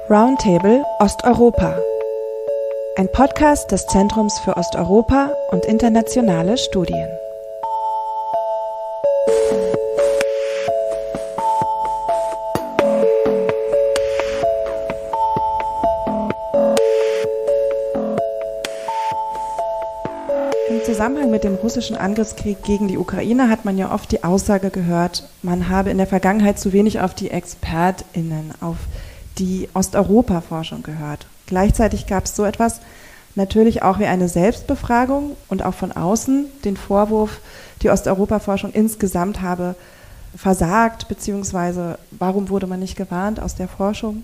Roundtable Osteuropa. Ein Podcast des Zentrums für Osteuropa und internationale Studien. Im Zusammenhang mit dem russischen Angriffskrieg gegen die Ukraine hat man ja oft die Aussage gehört, man habe in der Vergangenheit zu wenig auf die ExpertInnen, auf die Osteuropa-Forschung gehört. Gleichzeitig gab es so etwas natürlich auch wie eine Selbstbefragung und auch von außen den Vorwurf, die Osteuropa-Forschung insgesamt habe versagt, beziehungsweise warum wurde man nicht gewarnt aus der Forschung.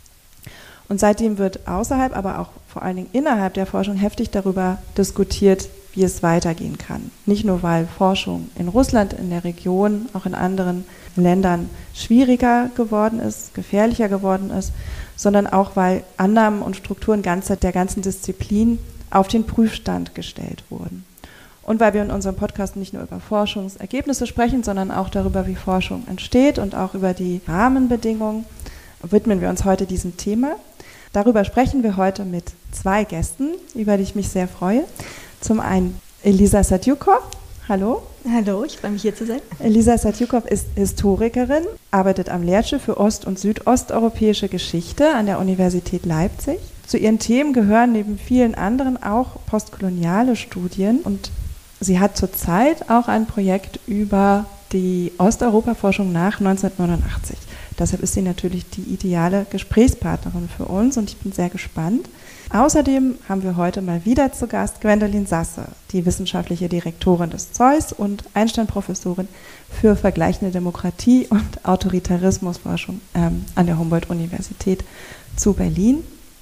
Und seitdem wird außerhalb, aber auch vor allen Dingen innerhalb der Forschung heftig darüber diskutiert, wie es weitergehen kann. Nicht nur, weil Forschung in Russland, in der Region, auch in anderen Ländern schwieriger geworden ist, gefährlicher geworden ist, sondern auch, weil Annahmen und Strukturen der ganzen Disziplin auf den Prüfstand gestellt wurden. Und weil wir in unserem Podcast nicht nur über Forschungsergebnisse sprechen, sondern auch darüber, wie Forschung entsteht und auch über die Rahmenbedingungen, widmen wir uns heute diesem Thema. Darüber sprechen wir heute mit zwei Gästen, über die ich mich sehr freue. Zum einen Elisa Satyukov. Hallo. Hallo, ich freue mich hier zu sein. Elisa Satyukov ist Historikerin, arbeitet am Lehrstuhl für Ost- und Südosteuropäische Geschichte an der Universität Leipzig. Zu ihren Themen gehören neben vielen anderen auch postkoloniale Studien und sie hat zurzeit auch ein Projekt über die Osteuropa-Forschung nach 1989. Deshalb ist sie natürlich die ideale Gesprächspartnerin für uns und ich bin sehr gespannt. Außerdem haben wir heute mal wieder zu Gast Gwendolin Sasse, die wissenschaftliche Direktorin des ZEUS und Einstein-Professorin für vergleichende Demokratie und Autoritarismusforschung an der Humboldt-Universität zu Berlin.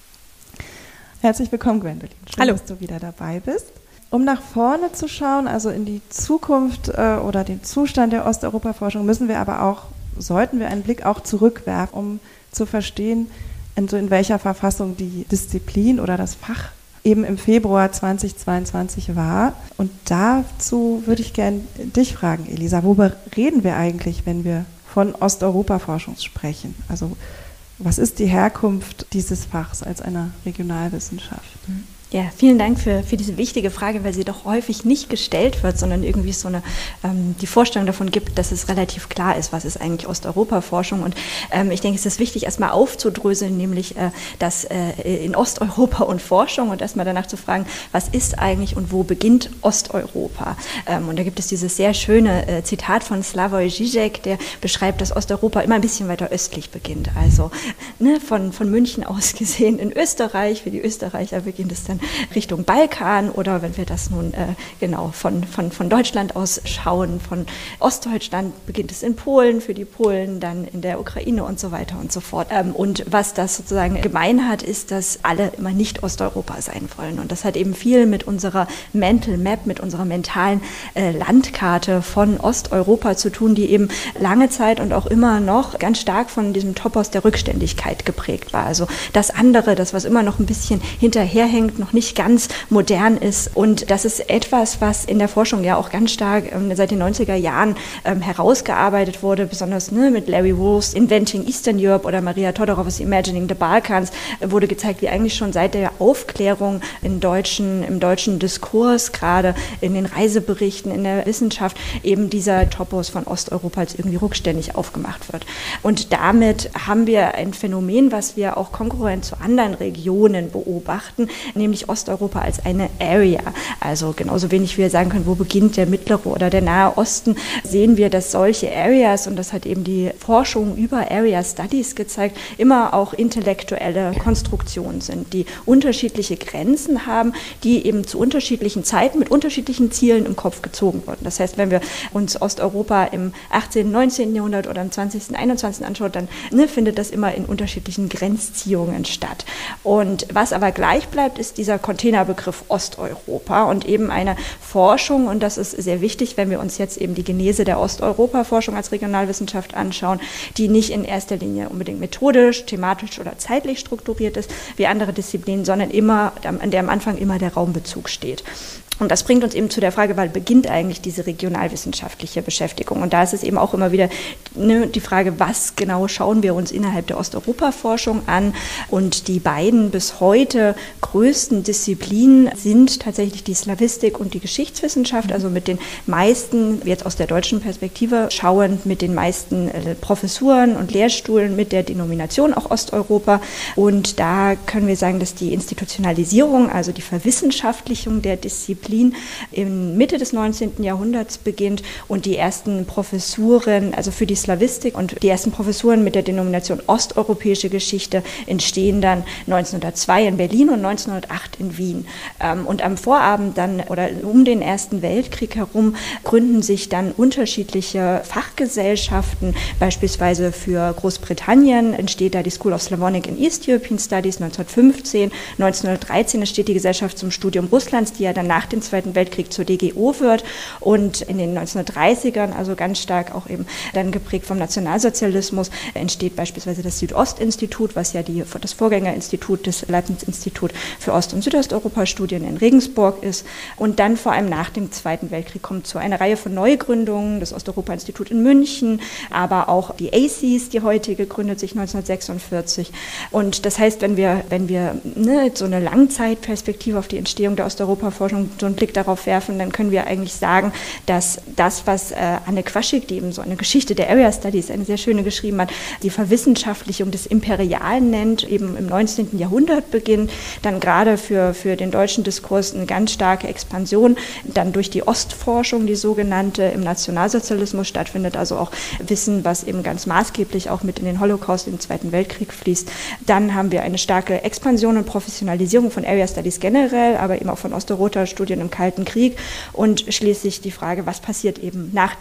Herzlich willkommen, Gwendolin. Schön, Hallo. Dass du wieder dabei bist. Um nach vorne zu schauen, also in die Zukunft oder den Zustand der Osteuropa-Forschung, sollten wir einen Blick auch zurückwerfen, um zu verstehen, in welcher Verfassung die Disziplin oder das Fach eben im Februar 2022 war. Und dazu würde ich gerne dich fragen, Elisa, worüber reden wir eigentlich, wenn wir von Osteuropa-Forschung sprechen? Also was ist die Herkunft dieses Fachs als einer Regionalwissenschaft? Ja, vielen Dank für diese wichtige Frage, weil sie doch häufig nicht gestellt wird, sondern irgendwie so die Vorstellung davon gibt, dass es relativ klar ist, was ist eigentlich Osteuropa-Forschung. Und ich denke, es ist wichtig, erstmal aufzudröseln, nämlich dass in Osteuropa und Forschung und erstmal danach zu fragen, was ist eigentlich und wo beginnt Osteuropa? Und da gibt es dieses sehr schöne Zitat von Slavoj Žižek, der beschreibt, dass Osteuropa immer ein bisschen weiter östlich beginnt. Also von München aus gesehen in Österreich, für die Österreicher beginnt es dann Richtung Balkan oder wenn wir das nun von Deutschland aus schauen, von Ostdeutschland beginnt es in Polen, für die Polen dann in der Ukraine und so weiter und so fort. Und was das sozusagen gemein hat, ist, dass alle immer nicht Osteuropa sein wollen. Und das hat eben viel mit unserer Mental Map, mit unserer mentalen Landkarte von Osteuropa zu tun, die eben lange Zeit und auch immer noch ganz stark von diesem Topos der Rückständigkeit geprägt war. Also das andere, das was immer noch ein bisschen hinterherhängt, noch nicht ganz modern ist. Und das ist etwas, was in der Forschung ja auch ganz stark seit den 90er Jahren herausgearbeitet wurde, besonders mit Larry Wolf's Inventing Eastern Europe oder Maria Todorovas Imagining the Balkans wurde gezeigt, wie eigentlich schon seit der Aufklärung im deutschen Diskurs, gerade in den Reiseberichten, in der Wissenschaft, eben dieser Topos von Osteuropa als irgendwie rückständig aufgemacht wird. Und damit haben wir ein Phänomen, was wir auch konkurrent zu anderen Regionen beobachten, nämlich Osteuropa als eine Area. Also genauso wenig wie wir sagen können, wo beginnt der Mittlere oder der Nahe Osten, sehen wir, dass solche Areas, und das hat eben die Forschung über Area Studies gezeigt, immer auch intellektuelle Konstruktionen sind, die unterschiedliche Grenzen haben, die eben zu unterschiedlichen Zeiten mit unterschiedlichen Zielen im Kopf gezogen wurden. Das heißt, wenn wir uns Osteuropa im 18., 19. Jahrhundert oder im 20., 21. anschauen, dann findet das immer in unterschiedlichen Grenzziehungen statt. Und was aber gleich bleibt, ist dieser Containerbegriff Osteuropa und eben eine Forschung, und das ist sehr wichtig, wenn wir uns jetzt eben die Genese der Osteuropa-Forschung als Regionalwissenschaft anschauen, die nicht in erster Linie unbedingt methodisch, thematisch oder zeitlich strukturiert ist, wie andere Disziplinen, sondern immer, an der am Anfang immer der Raumbezug steht. Und das bringt uns eben zu der Frage, wann beginnt eigentlich diese regionalwissenschaftliche Beschäftigung? Und da ist es eben auch immer wieder die Frage, was genau schauen wir uns innerhalb der Osteuropa-Forschung an? Und die beiden bis heute größten Disziplinen sind tatsächlich die Slawistik und die Geschichtswissenschaft, also mit den meisten, jetzt aus der deutschen Perspektive schauend, mit den meisten Professuren und Lehrstühlen mit der Denomination auch Osteuropa. Und da können wir sagen, dass die Institutionalisierung, also die Verwissenschaftlichung der Disziplin in Mitte des 19. Jahrhunderts beginnt und die ersten Professuren, also für die Slawistik und die ersten Professuren mit der Denomination osteuropäische Geschichte entstehen dann 1902 in Berlin und 1908 in Wien. Und am Vorabend dann oder um den Ersten Weltkrieg herum gründen sich dann unterschiedliche Fachgesellschaften, beispielsweise für Großbritannien entsteht da die School of Slavonic and East European Studies 1915, 1913 entsteht die Gesellschaft zum Studium Russlands, die ja dann nach dem Zweiten Weltkrieg zur DGO wird und in den 1930ern, also ganz stark auch eben dann geprägt vom Nationalsozialismus, entsteht beispielsweise das Südostinstitut, was ja das Vorgängerinstitut des Leibniz-Institut für Ost- und Südosteuropa-Studien in Regensburg ist. Und dann vor allem nach dem Zweiten Weltkrieg kommt zu einer Reihe von Neugründungen, das Osteuropa-Institut in München, aber auch die ACES, die heutige, gründet sich 1946. Und das heißt, wenn wir so eine Langzeitperspektive auf die Entstehung der Osteuropa-Forschung so einen Blick darauf werfen, dann können wir eigentlich sagen, dass das, was Anne Quaschik, die eben so eine Geschichte der Area Studies, eine sehr schöne geschrieben hat, die Verwissenschaftlichung des Imperialen nennt, eben im 19. Jahrhundert beginnt, dann gerade für den deutschen Diskurs eine ganz starke Expansion, dann durch die Ostforschung, die sogenannte, im Nationalsozialismus stattfindet, also auch Wissen, was eben ganz maßgeblich auch mit in den Holocaust, in den Zweiten Weltkrieg fließt. Dann haben wir eine starke Expansion und Professionalisierung von Area Studies generell, aber eben auch von Osteuropa-Studien im Kalten Krieg und schließlich die Frage, was passiert eben nach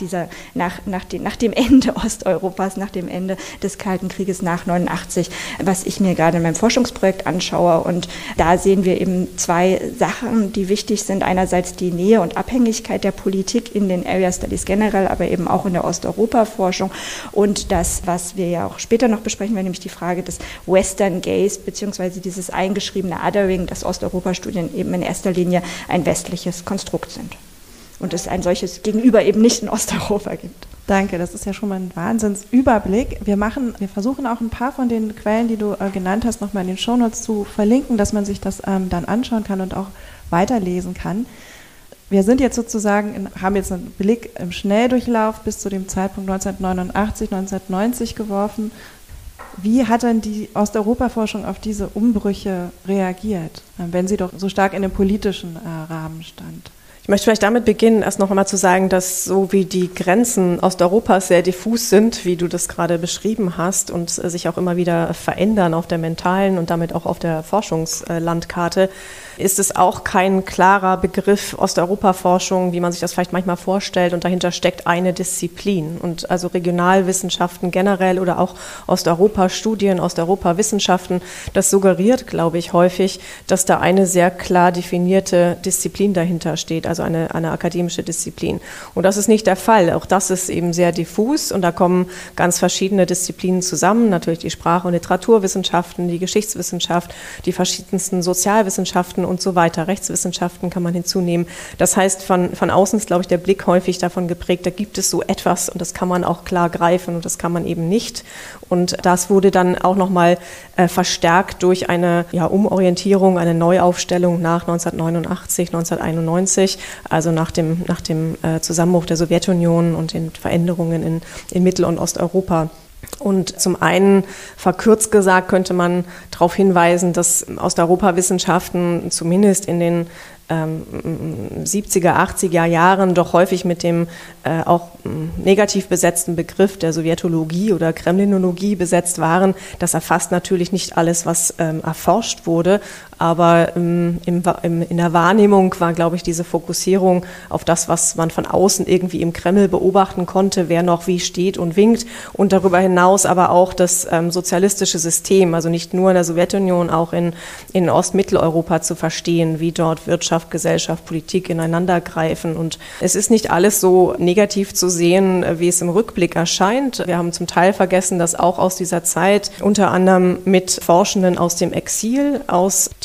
dem Ende Osteuropas, nach dem Ende des Kalten Krieges nach 89, was ich mir gerade in meinem Forschungsprojekt anschaue. Und da sehen wir eben zwei Sachen, die wichtig sind. Einerseits die Nähe und Abhängigkeit der Politik in den Area Studies generell, aber eben auch in der Osteuropa-Forschung und das, was wir ja auch später noch besprechen werden, nämlich die Frage des Western Gaze beziehungsweise dieses eingeschriebene Othering, dass Osteuropa-Studien eben in erster Linie ein westliches Konstrukt sind und es ein solches Gegenüber eben nicht in Osteuropa gibt. Danke, das ist ja schon mal ein Wahnsinnsüberblick. Wir versuchen auch ein paar von den Quellen, die du genannt hast, nochmal in den Shownotes zu verlinken, dass man sich das dann anschauen kann und auch weiterlesen kann. Wir sind jetzt sozusagen, haben jetzt einen Blick im Schnelldurchlauf bis zu dem Zeitpunkt 1989, 1990 geworfen. Wie hat denn die Osteuropa-Forschung auf diese Umbrüche reagiert, wenn sie doch so stark in dem politischen Rahmen stand? Ich möchte vielleicht damit beginnen, erst noch einmal zu sagen, dass so wie die Grenzen Osteuropas sehr diffus sind, wie du das gerade beschrieben hast, und sich auch immer wieder verändern auf der mentalen und damit auch auf der Forschungslandkarte, ist es auch kein klarer Begriff Osteuropa-Forschung, wie man sich das vielleicht manchmal vorstellt, und dahinter steckt eine Disziplin. Und also Regionalwissenschaften generell oder auch Osteuropa-Studien, Osteuropa-Wissenschaften, das suggeriert, glaube ich, häufig, dass da eine sehr klar definierte Disziplin dahinter steht, also eine akademische Disziplin. Und das ist nicht der Fall. Auch das ist eben sehr diffus und da kommen ganz verschiedene Disziplinen zusammen, natürlich die Sprach- und Literaturwissenschaften, die Geschichtswissenschaft, die verschiedensten Sozialwissenschaften und so weiter. Rechtswissenschaften kann man hinzunehmen. Das heißt, von außen ist, glaube ich, der Blick häufig davon geprägt, da gibt es so etwas und das kann man auch klar greifen und das kann man eben nicht. Und das wurde dann auch nochmal verstärkt durch eine Umorientierung, eine Neuaufstellung nach 1989, 1991, also nach dem Zusammenbruch der Sowjetunion und den Veränderungen in Mittel- und Osteuropa. Und zum einen, verkürzt gesagt, könnte man darauf hinweisen, dass Osteuropa-Wissenschaften zumindest in den 70er, 80er Jahren doch häufig mit dem auch negativ besetzten Begriff der Sowjetologie oder Kremlinologie besetzt waren. Das erfasst natürlich nicht alles, was erforscht wurde, aber in der Wahrnehmung war, glaube ich, diese Fokussierung auf das, was man von außen irgendwie im Kreml beobachten konnte, wer noch wie steht und winkt, und darüber hinaus aber auch das sozialistische System, also nicht nur in der Sowjetunion, auch in Ostmitteleuropa zu verstehen, wie dort Wirtschaft, Gesellschaft, Politik ineinandergreifen. Und es ist nicht alles so negativ zu sehen, wie es im Rückblick erscheint. Wir haben zum Teil vergessen, dass auch aus dieser Zeit unter anderem mit Forschenden aus dem Exil, aus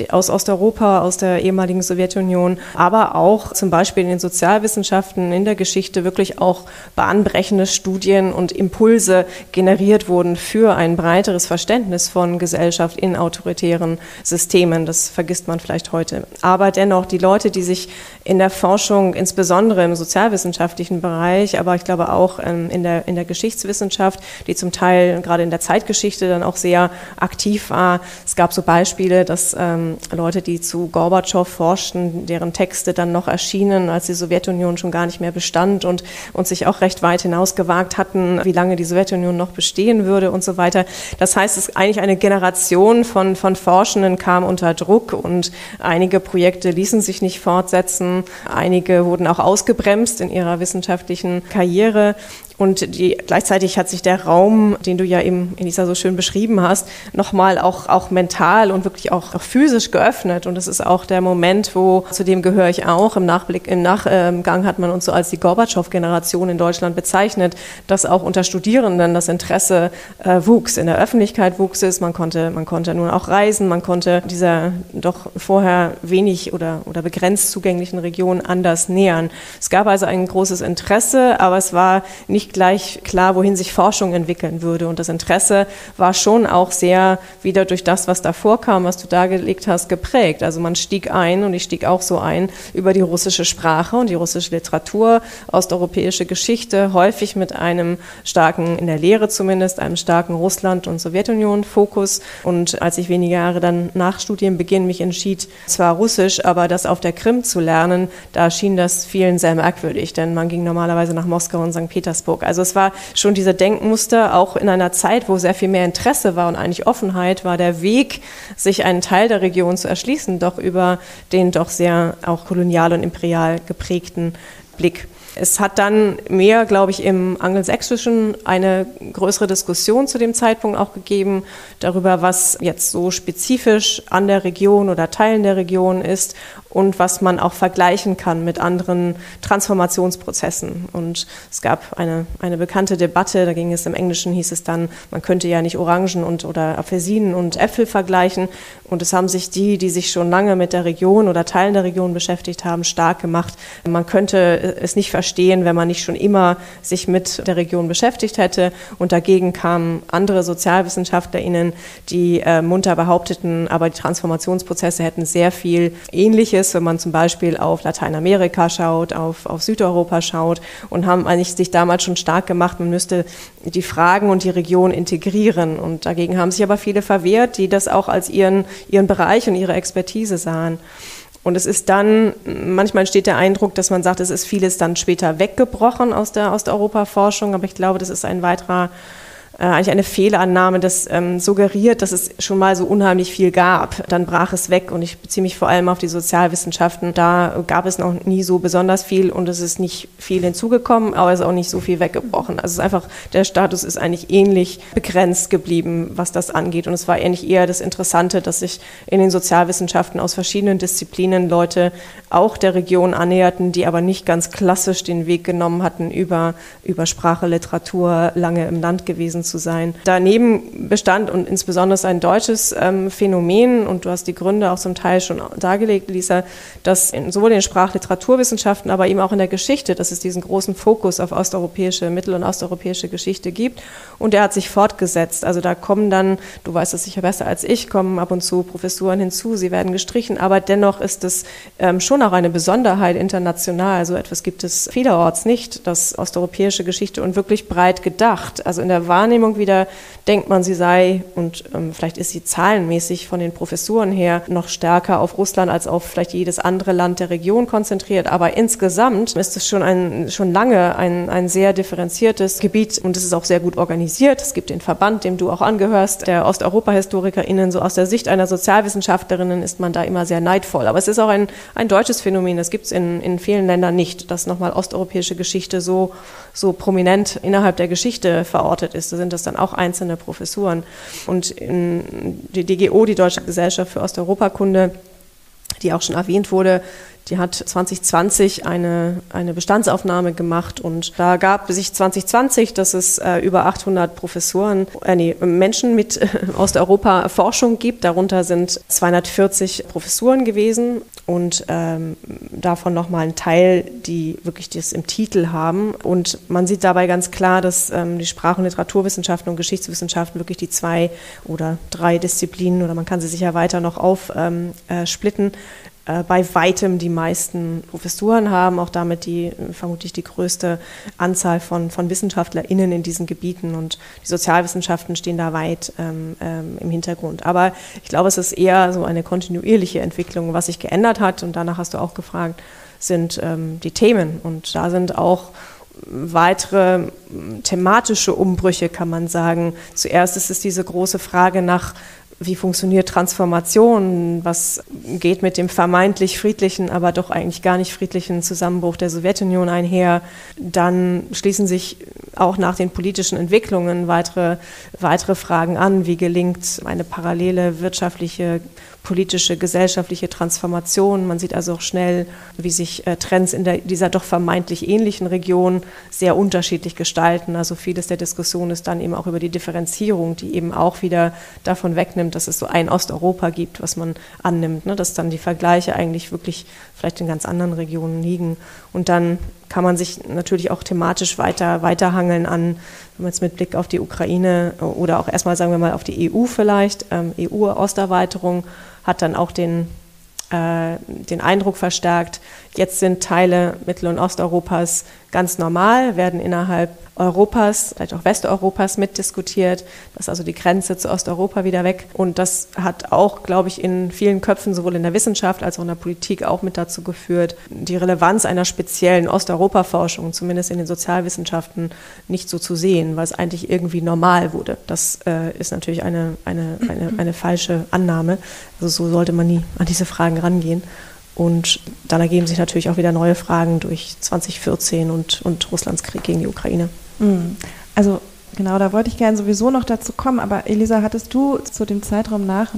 aus Osteuropa, aus der ehemaligen Sowjetunion, aber auch zum Beispiel in den Sozialwissenschaften, in der Geschichte wirklich auch bahnbrechende Studien und Impulse generiert wurden für ein breiteres Verständnis von Gesellschaft in autoritären Systemen. Das vergisst man vielleicht heute. Aber dennoch, die Leute, die sich in der Forschung, insbesondere im sozialwissenschaftlichen Bereich, aber ich glaube auch in der Geschichtswissenschaft, die zum Teil gerade in der Zeitgeschichte dann auch sehr aktiv war. Es gab so Beispiele, dass Leute, die zu Gorbatschow forschten, deren Texte dann noch erschienen, als die Sowjetunion schon gar nicht mehr bestand und sich auch recht weit hinausgewagt hatten, wie lange die Sowjetunion noch bestehen würde und so weiter. Das heißt, es ist eigentlich eine Generation von Forschenden kam unter Druck und einige Projekte ließen sich nicht fortsetzen, einige wurden auch ausgebremst in ihrer wissenschaftlichen Karriere. Und gleichzeitig hat sich der Raum, den du ja eben, Elisa, so schön beschrieben hast, nochmal auch mental und wirklich auch physisch geöffnet. Und es ist auch der Moment, zu dem gehöre ich auch, im Nachgang hat man uns so als die Gorbatschow-Generation in Deutschland bezeichnet, dass auch unter Studierenden das Interesse wuchs, in der Öffentlichkeit wuchs es, man konnte nun auch reisen, man konnte dieser doch vorher wenig oder begrenzt zugänglichen Region anders nähern. Es gab also ein großes Interesse, aber es war nicht gleich klar, wohin sich Forschung entwickeln würde. Und das Interesse war schon auch sehr wieder durch das, was davor kam, was du dargelegt hast, geprägt. Also man stieg ein, und ich stieg auch so ein, über die russische Sprache und die russische Literatur, osteuropäische Geschichte, häufig mit einem starken, in der Lehre zumindest, einem starken Russland- und Sowjetunion-Fokus. Und als ich wenige Jahre dann nach Studienbeginn mich entschied, zwar Russisch, aber das auf der Krim zu lernen, da schien das vielen sehr merkwürdig, denn man ging normalerweise nach Moskau und St. Petersburg. Also es war schon diese Denkmuster, auch in einer Zeit, wo sehr viel mehr Interesse war und eigentlich Offenheit, war der Weg, sich einen Teil der Region zu erschließen, doch über den doch sehr auch kolonial und imperial geprägten Blick. Es hat dann mehr, glaube ich, im Angelsächsischen eine größere Diskussion zu dem Zeitpunkt auch gegeben, darüber, was jetzt so spezifisch an der Region oder Teilen der Region ist und was man auch vergleichen kann mit anderen Transformationsprozessen. Und es gab eine bekannte Debatte, da ging es im Englischen, hieß es dann, man könnte ja nicht Orangen oder Apfelsinen und Äpfel vergleichen. Und es haben sich die sich schon lange mit der Region oder Teilen der Region beschäftigt haben, stark gemacht. Man könnte es nicht verstehen, wenn man nicht schon immer sich mit der Region beschäftigt hätte. Und dagegen kamen andere SozialwissenschaftlerInnen, die munter behaupteten, aber die Transformationsprozesse hätten sehr viel Ähnliches, wenn man zum Beispiel auf Lateinamerika schaut, auf Südeuropa schaut, und haben eigentlich sich damals schon stark gemacht, man müsste die Fragen und die Region integrieren. Und dagegen haben sich aber viele verwehrt, die das auch als ihren Bereich und ihre Expertise sahen. Und es ist dann, manchmal entsteht der Eindruck, dass man sagt, es ist vieles dann später weggebrochen aus der Osteuropa-Forschung, aber ich glaube, das ist ein weiterer eigentlich eine Fehlannahme, das suggeriert, dass es schon mal so unheimlich viel gab. Dann brach es weg, und ich beziehe mich vor allem auf die Sozialwissenschaften. Da gab es noch nie so besonders viel, und es ist nicht viel hinzugekommen, aber es ist auch nicht so viel weggebrochen. Also es ist einfach, der Status ist eigentlich ähnlich begrenzt geblieben, was das angeht. Und es war eigentlich eher das Interessante, dass sich in den Sozialwissenschaften aus verschiedenen Disziplinen Leute auch der Region annäherten, die aber nicht ganz klassisch den Weg genommen hatten, über Sprache, Literatur lange im Land gewesen zu sein. Daneben bestand, und insbesondere ein deutsches Phänomen, und du hast die Gründe auch zum Teil schon dargelegt, Lisa, dass sowohl in den Sprach-Literaturwissenschaften, aber eben auch in der Geschichte, dass es diesen großen Fokus auf osteuropäische, mittel- und osteuropäische Geschichte gibt, und der hat sich fortgesetzt. Also da kommen dann, du weißt das sicher besser als ich, kommen ab und zu Professuren hinzu, sie werden gestrichen, aber dennoch ist es schon auch eine Besonderheit international. So etwas gibt es vielerorts nicht, das osteuropäische Geschichte, und wirklich breit gedacht. Also in der Wahrnehmung wieder denkt man, sie sei, und vielleicht ist sie zahlenmäßig von den Professuren her noch stärker auf Russland als auf vielleicht jedes andere Land der Region konzentriert. Aber insgesamt ist es schon lange ein sehr differenziertes Gebiet, und es ist auch sehr gut organisiert. Es gibt den Verband, dem du auch angehörst, der Osteuropa-HistorikerInnen. So aus der Sicht einer Sozialwissenschaftlerin ist man da immer sehr neidvoll. Aber es ist auch ein deutsches Phänomen. Das gibt es in vielen Ländern nicht, dass nochmal osteuropäische Geschichte so prominent innerhalb der Geschichte verortet ist. Da sind das dann auch einzelne Professuren. Und die DGO, die Deutsche Gesellschaft für Osteuropakunde, die auch schon erwähnt wurde, die hat 2020 eine Bestandsaufnahme gemacht und da gab sich 2020, dass es über 800 Menschen mit Osteuropa-Forschung gibt. Darunter sind 240 Professuren gewesen und davon nochmal ein Teil, die wirklich das im Titel haben. Und man sieht dabei ganz klar, dass die Sprach- und Literaturwissenschaften und Geschichtswissenschaften wirklich die 2 oder 3 Disziplinen, oder man kann sie sicher weiter noch aufsplitten, bei weitem die meisten Professuren haben, auch damit vermutlich die größte Anzahl von WissenschaftlerInnen in diesen Gebieten, und die Sozialwissenschaften stehen da weit im Hintergrund. Aber ich glaube, es ist eher so eine kontinuierliche Entwicklung. Was sich geändert hat, und danach hast du auch gefragt, sind die Themen, und da sind auch weitere thematische Umbrüche, kann man sagen. Zuerst ist es diese große Frage nach, wie funktioniert Transformation, was geht mit dem vermeintlich friedlichen, aber doch eigentlich gar nicht friedlichen Zusammenbruch der Sowjetunion einher. Dann schließen sich auch nach den politischen Entwicklungen weitere Fragen an, wie gelingt eine parallele wirtschaftliche, politische, gesellschaftliche Transformation. Man sieht also auch schnell, wie sich Trends in dieser doch vermeintlich ähnlichen Region sehr unterschiedlich gestalten. Also vieles der Diskussion ist dann eben auch über die Differenzierung, die eben auch wieder davon wegnimmt, dass es so ein Osteuropa gibt, was man annimmt, ne? Dass dann die Vergleiche eigentlich wirklich vielleicht in ganz anderen Regionen liegen. Und dann kann man sich natürlich auch thematisch weiterhangeln an, wenn man jetzt mit Blick auf die Ukraine oder auch erstmal, sagen wir mal, auf die EU vielleicht, EU-Osterweiterung hat dann auch den Eindruck verstärkt, jetzt sind Teile Mittel- und Osteuropas ganz normal, werden innerhalb Europas, vielleicht auch Westeuropas mitdiskutiert. Da ist also die Grenze zu Osteuropa wieder weg. Und das hat auch, glaube ich, in vielen Köpfen, sowohl in der Wissenschaft als auch in der Politik, auch mit dazu geführt, die Relevanz einer speziellen Osteuropa-Forschung, zumindest in den Sozialwissenschaften, nicht so zu sehen, weil es eigentlich irgendwie normal wurde. Das ist natürlich eine falsche Annahme. Also so sollte man nie an diese Fragen rangehen. Und dann ergeben sich natürlich auch wieder neue Fragen durch 2014 und Russlands Krieg gegen die Ukraine. Also genau, da wollte ich gerne sowieso noch dazu kommen, aber Elisa, hattest du zu dem Zeitraum nach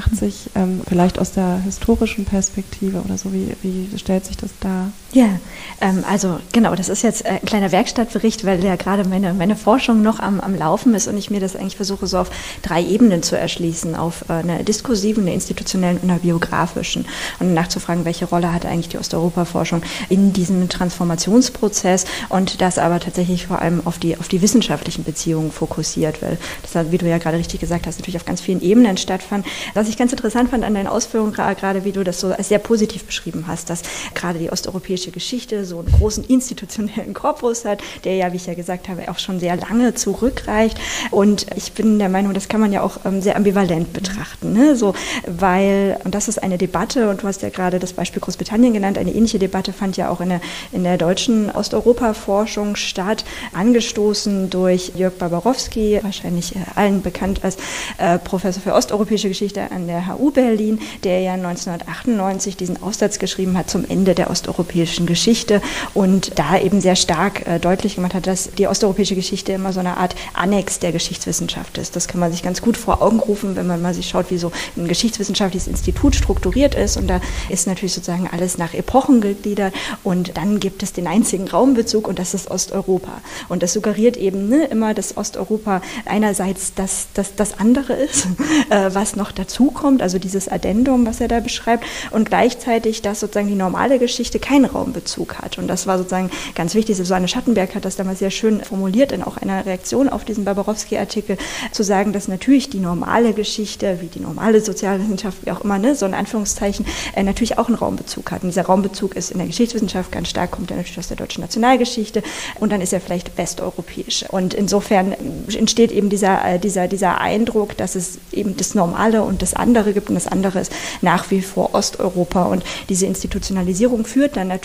89 vielleicht aus der historischen Perspektive oder so, wie stellt sich das dar? Ja, also genau, das ist jetzt ein kleiner Werkstattbericht, weil ja gerade meine Forschung noch am Laufen ist und ich mir das eigentlich versuche, so auf 3 Ebenen zu erschließen, auf einer diskursiven, einer institutionellen und einer biografischen, und nachzufragen, welche Rolle hat eigentlich die Osteuropa-Forschung in diesem Transformationsprozess, und das aber tatsächlich vor allem auf die wissenschaftlichen Beziehungen fokussiert, weil das, wie du ja gerade richtig gesagt hast, natürlich auf ganz vielen Ebenen stattfand. Was ich ganz interessant fand an deinen Ausführungen, gerade wie du das so als sehr positiv beschrieben hast, dass gerade die osteuropäische Geschichte so einen großen institutionellen Korpus hat, der ja, wie ich ja gesagt habe, auch schon sehr lange zurückreicht, und ich bin der Meinung, das kann man ja auch sehr ambivalent betrachten, ne? So, weil, und das ist eine Debatte, und du hast ja gerade das Beispiel Großbritannien genannt, eine ähnliche Debatte fand ja auch in der deutschen Osteuropa-Forschung statt, angestoßen durch Jörg Barbarowski, wahrscheinlich allen bekannt als Professor für osteuropäische Geschichte an der HU Berlin, der ja 1998 diesen Aufsatz geschrieben hat zum Ende der osteuropäischen Geschichte und da eben sehr stark deutlich gemacht hat, dass die osteuropäische Geschichte immer so eine Art Annex der Geschichtswissenschaft ist. Das kann man sich ganz gut vor Augen rufen, wenn man mal sich schaut, wie so ein geschichtswissenschaftliches Institut strukturiert ist, und da ist natürlich sozusagen alles nach Epochen gegliedert, und dann gibt es den einzigen Raumbezug, und das ist Osteuropa. Und das suggeriert eben immer, dass Osteuropa einerseits das andere ist, was noch dazukommt, also dieses Addendum, was er da beschreibt, und gleichzeitig, dass sozusagen die normale Geschichte keinen Raumbezug hat. Und das war sozusagen ganz wichtig. Susanne Schattenberg hat das damals sehr schön formuliert in auch einer Reaktion auf diesen Barbarowski-Artikel, zu sagen, dass natürlich die normale Geschichte, wie die normale Sozialwissenschaft, wie auch immer, so in Anführungszeichen, natürlich auch einen Raumbezug hat. Und dieser Raumbezug ist in der Geschichtswissenschaft ganz stark, kommt er natürlich aus der deutschen Nationalgeschichte, und dann ist er vielleicht westeuropäisch. Und insofern entsteht eben dieser Eindruck, dass es eben das Normale und das andere gibt, und das andere ist nach wie vor Osteuropa. Und diese Institutionalisierung führt dann natürlich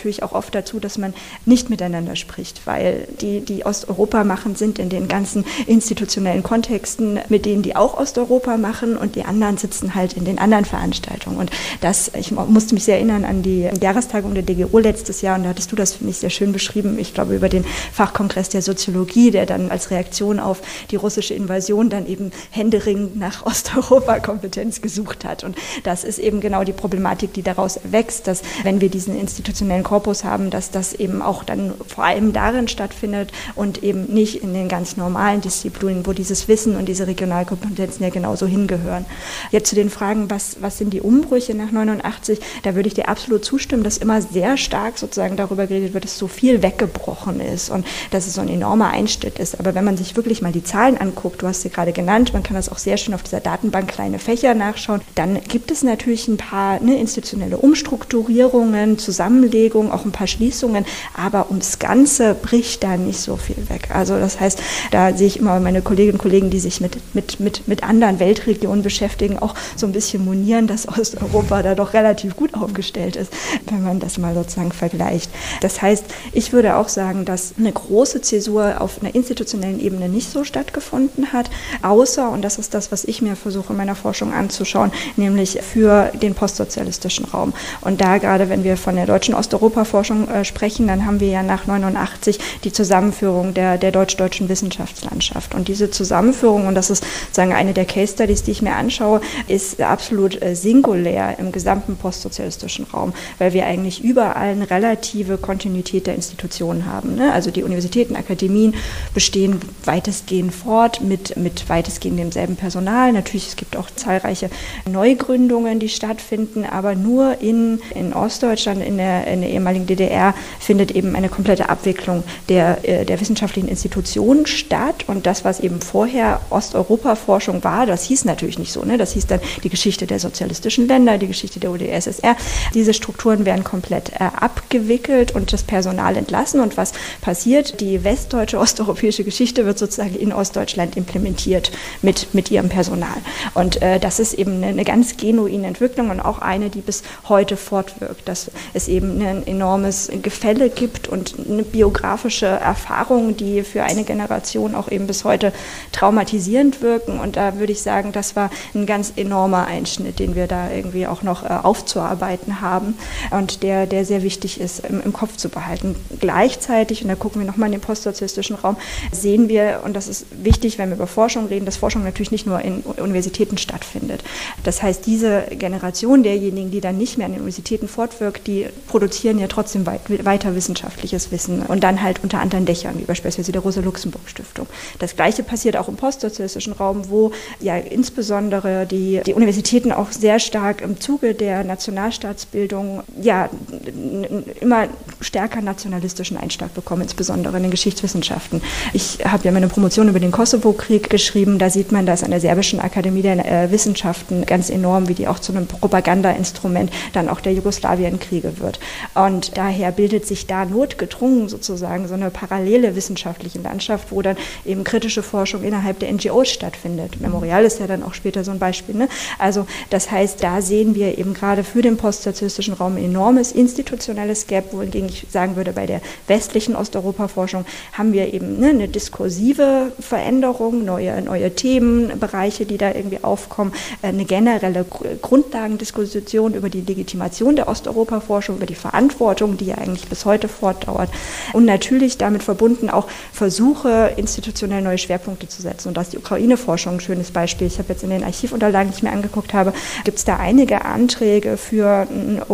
natürlich auch oft dazu, dass man nicht miteinander spricht, weil die Osteuropa machen, sind in den ganzen institutionellen Kontexten, mit denen die auch Osteuropa machen, und die anderen sitzen halt in den anderen Veranstaltungen. Und ich musste mich sehr erinnern an die Jahrestagung der DGO letztes Jahr, und da hattest du das, finde ich, sehr schön beschrieben, ich glaube über den Fachkongress der Soziologie, der dann als Reaktion auf die russische Invasion dann eben händeringend nach Osteuropa-Kompetenz gesucht hat. Und das ist eben genau die Problematik, die daraus wächst, dass wenn wir diesen institutionellen Korpus haben, dass das eben auch dann vor allem darin stattfindet und eben nicht in den ganz normalen Disziplinen, wo dieses Wissen und diese Regionalkompetenzen ja genauso hingehören. Jetzt zu den Fragen, was sind die Umbrüche nach 89, da würde ich dir absolut zustimmen, dass immer sehr stark sozusagen darüber geredet wird, dass so viel weggebrochen ist und dass es so ein enormer Einschnitt ist. Aber wenn man sich wirklich mal die Zahlen anguckt, du hast sie gerade genannt, man kann das auch sehr schön auf dieser Datenbank kleine Fächer nachschauen, dann gibt es natürlich ein paar institutionelle Umstrukturierungen, Zusammenlegungen, auch ein paar Schließungen, aber ums Ganze bricht da nicht so viel weg. Also das heißt, da sehe ich immer meine Kolleginnen und Kollegen, die sich mit anderen Weltregionen beschäftigen, auch so ein bisschen monieren, dass Osteuropa da doch relativ gut aufgestellt ist, wenn man das mal sozusagen vergleicht. Das heißt, ich würde auch sagen, dass eine große Zäsur auf einer institutionellen Ebene nicht so stattgefunden hat, außer, und das ist das, was ich mir versuche in meiner Forschung anzuschauen, nämlich für den postsozialistischen Raum. Und da gerade, wenn wir von der deutschen Osteuropa-Forschung sprechen, dann haben wir ja nach 89 die Zusammenführung der deutsch-deutschen Wissenschaftslandschaft. Und diese Zusammenführung, und das ist sozusagen eine der Case Studies, die ich mir anschaue, ist absolut singulär im gesamten postsozialistischen Raum, weil wir eigentlich überall eine relative Kontinuität der Institutionen haben. Ne? Also die Universitäten, Akademien bestehen weitestgehend fort mit weitestgehend demselben Personal. Natürlich, es gibt auch zahlreiche Neugründungen, die stattfinden, aber nur in Ostdeutschland, in der ehemaligen DDR, findet eben eine komplette Abwicklung der wissenschaftlichen Institutionen statt. Und das, was eben vorher Osteuropa-Forschung war, das hieß natürlich nicht so. Ne? Das hieß dann die Geschichte der sozialistischen Länder, die Geschichte der UdSSR. Diese Strukturen werden komplett abgewickelt und das Personal entlassen. Und was passiert? Die westdeutsche osteuropäische Geschichte wird sozusagen in Ostdeutschland implementiert mit ihrem Personal. Und das ist eben eine ganz genuine Entwicklung und auch eine, die bis heute fortwirkt, dass es eben ein enormes Gefälle gibt und eine biografische Erfahrung, die für eine Generation auch eben bis heute traumatisierend wirken. Und da würde ich sagen, das war ein ganz enormer Einschnitt, den wir da irgendwie auch noch aufzuarbeiten haben und der sehr wichtig ist, im Kopf zu behalten. Gleichzeitig, und da gucken wir nochmal in den postsozialistischen Raum, sehen wir, und das ist wichtig, wenn wir über Forschung reden, dass Forschung natürlich nicht nur in Universitäten stattfindet. Das heißt, diese Generation derjenigen, die dann nicht mehr an den Universitäten fortwirkt, die produzieren ja trotzdem weiter wissenschaftliches Wissen und dann halt unter anderen Dächern, wie beispielsweise der Rosa-Luxemburg-Stiftung. Das Gleiche passiert auch im postsozialistischen Raum, wo ja insbesondere die Universitäten auch sehr stark im Zuge der Nationalstaatsbildung ja immer stärker nationalistischen Einschlag bekommen, insbesondere in den Geschichtswissenschaften. Ich habe ja meine Promotion über den Kosovo-Krieg geschrieben, da sieht man das an der Serbischen Akademie der Wissenschaften ganz enorm, wie die auch zu einem Propagandainstrument dann auch der Jugoslawienkriege wird. Und daher bildet sich da notgedrungen sozusagen so eine parallele wissenschaftliche Landschaft, wo dann eben kritische Forschung innerhalb der NGOs stattfindet. Memorial ist ja dann auch später so ein Beispiel. Ne? Also das heißt, da sehen wir eben gerade für den postsozialistischen Raum ein enormes institutionelles Gap, wohingegen ich sagen würde, bei der westlichen Osteuropa-Forschung haben wir eben eine diskursive Veränderung, neue Themenbereiche, die da irgendwie aufkommen, eine generelle Grundlagendiskussion über die Legitimation der Osteuropa-Forschung, über die Verantwortung, die ja eigentlich bis heute fortdauert und natürlich damit verbunden auch Versuche, institutionell neue Schwerpunkte zu setzen. Und da ist die Ukraine-Forschung ein schönes Beispiel. Ich habe jetzt in den Archivunterlagen, die ich mir angeguckt habe, gibt es da einige Anträge für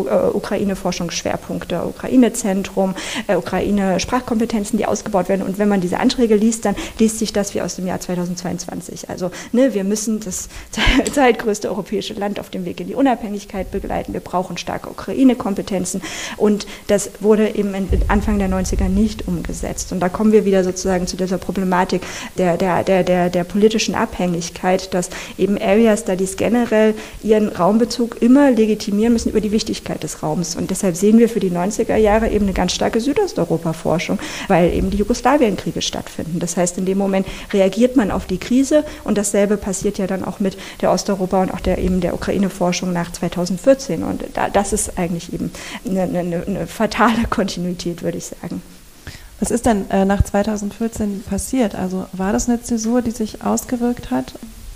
Ukraine-Forschungsschwerpunkte, Ukraine-Zentrum, Ukraine-Sprachkompetenzen, die ausgebaut werden. Und wenn man diese Anträge liest, dann liest sich das wie aus dem Jahr 2022. Also wir müssen das zweitgrößte europäische Land auf dem Weg in die Unabhängigkeit begleiten. Wir brauchen starke Ukraine-Kompetenzen. Und das wurde eben Anfang der 90er nicht umgesetzt. Und da kommen wir wieder sozusagen zu dieser Problematik der politischen Abhängigkeit, dass eben Area Studies generell ihren Raumbezug immer legitimieren müssen über die Wichtigkeit des Raums. Und deshalb sehen wir für die 90er Jahre eben eine ganz starke Südosteuropa-Forschung, weil eben die Jugoslawienkriege stattfinden. Das heißt, in dem Moment reagiert man auf die Krise und dasselbe passiert ja dann auch mit der Osteuropa und auch der Ukraine-Forschung nach 2014. Und das ist eigentlich eben eine eine fatale Kontinuität, würde ich sagen. Was ist denn nach 2014 passiert? Also war das eine Zäsur, die sich ausgewirkt hat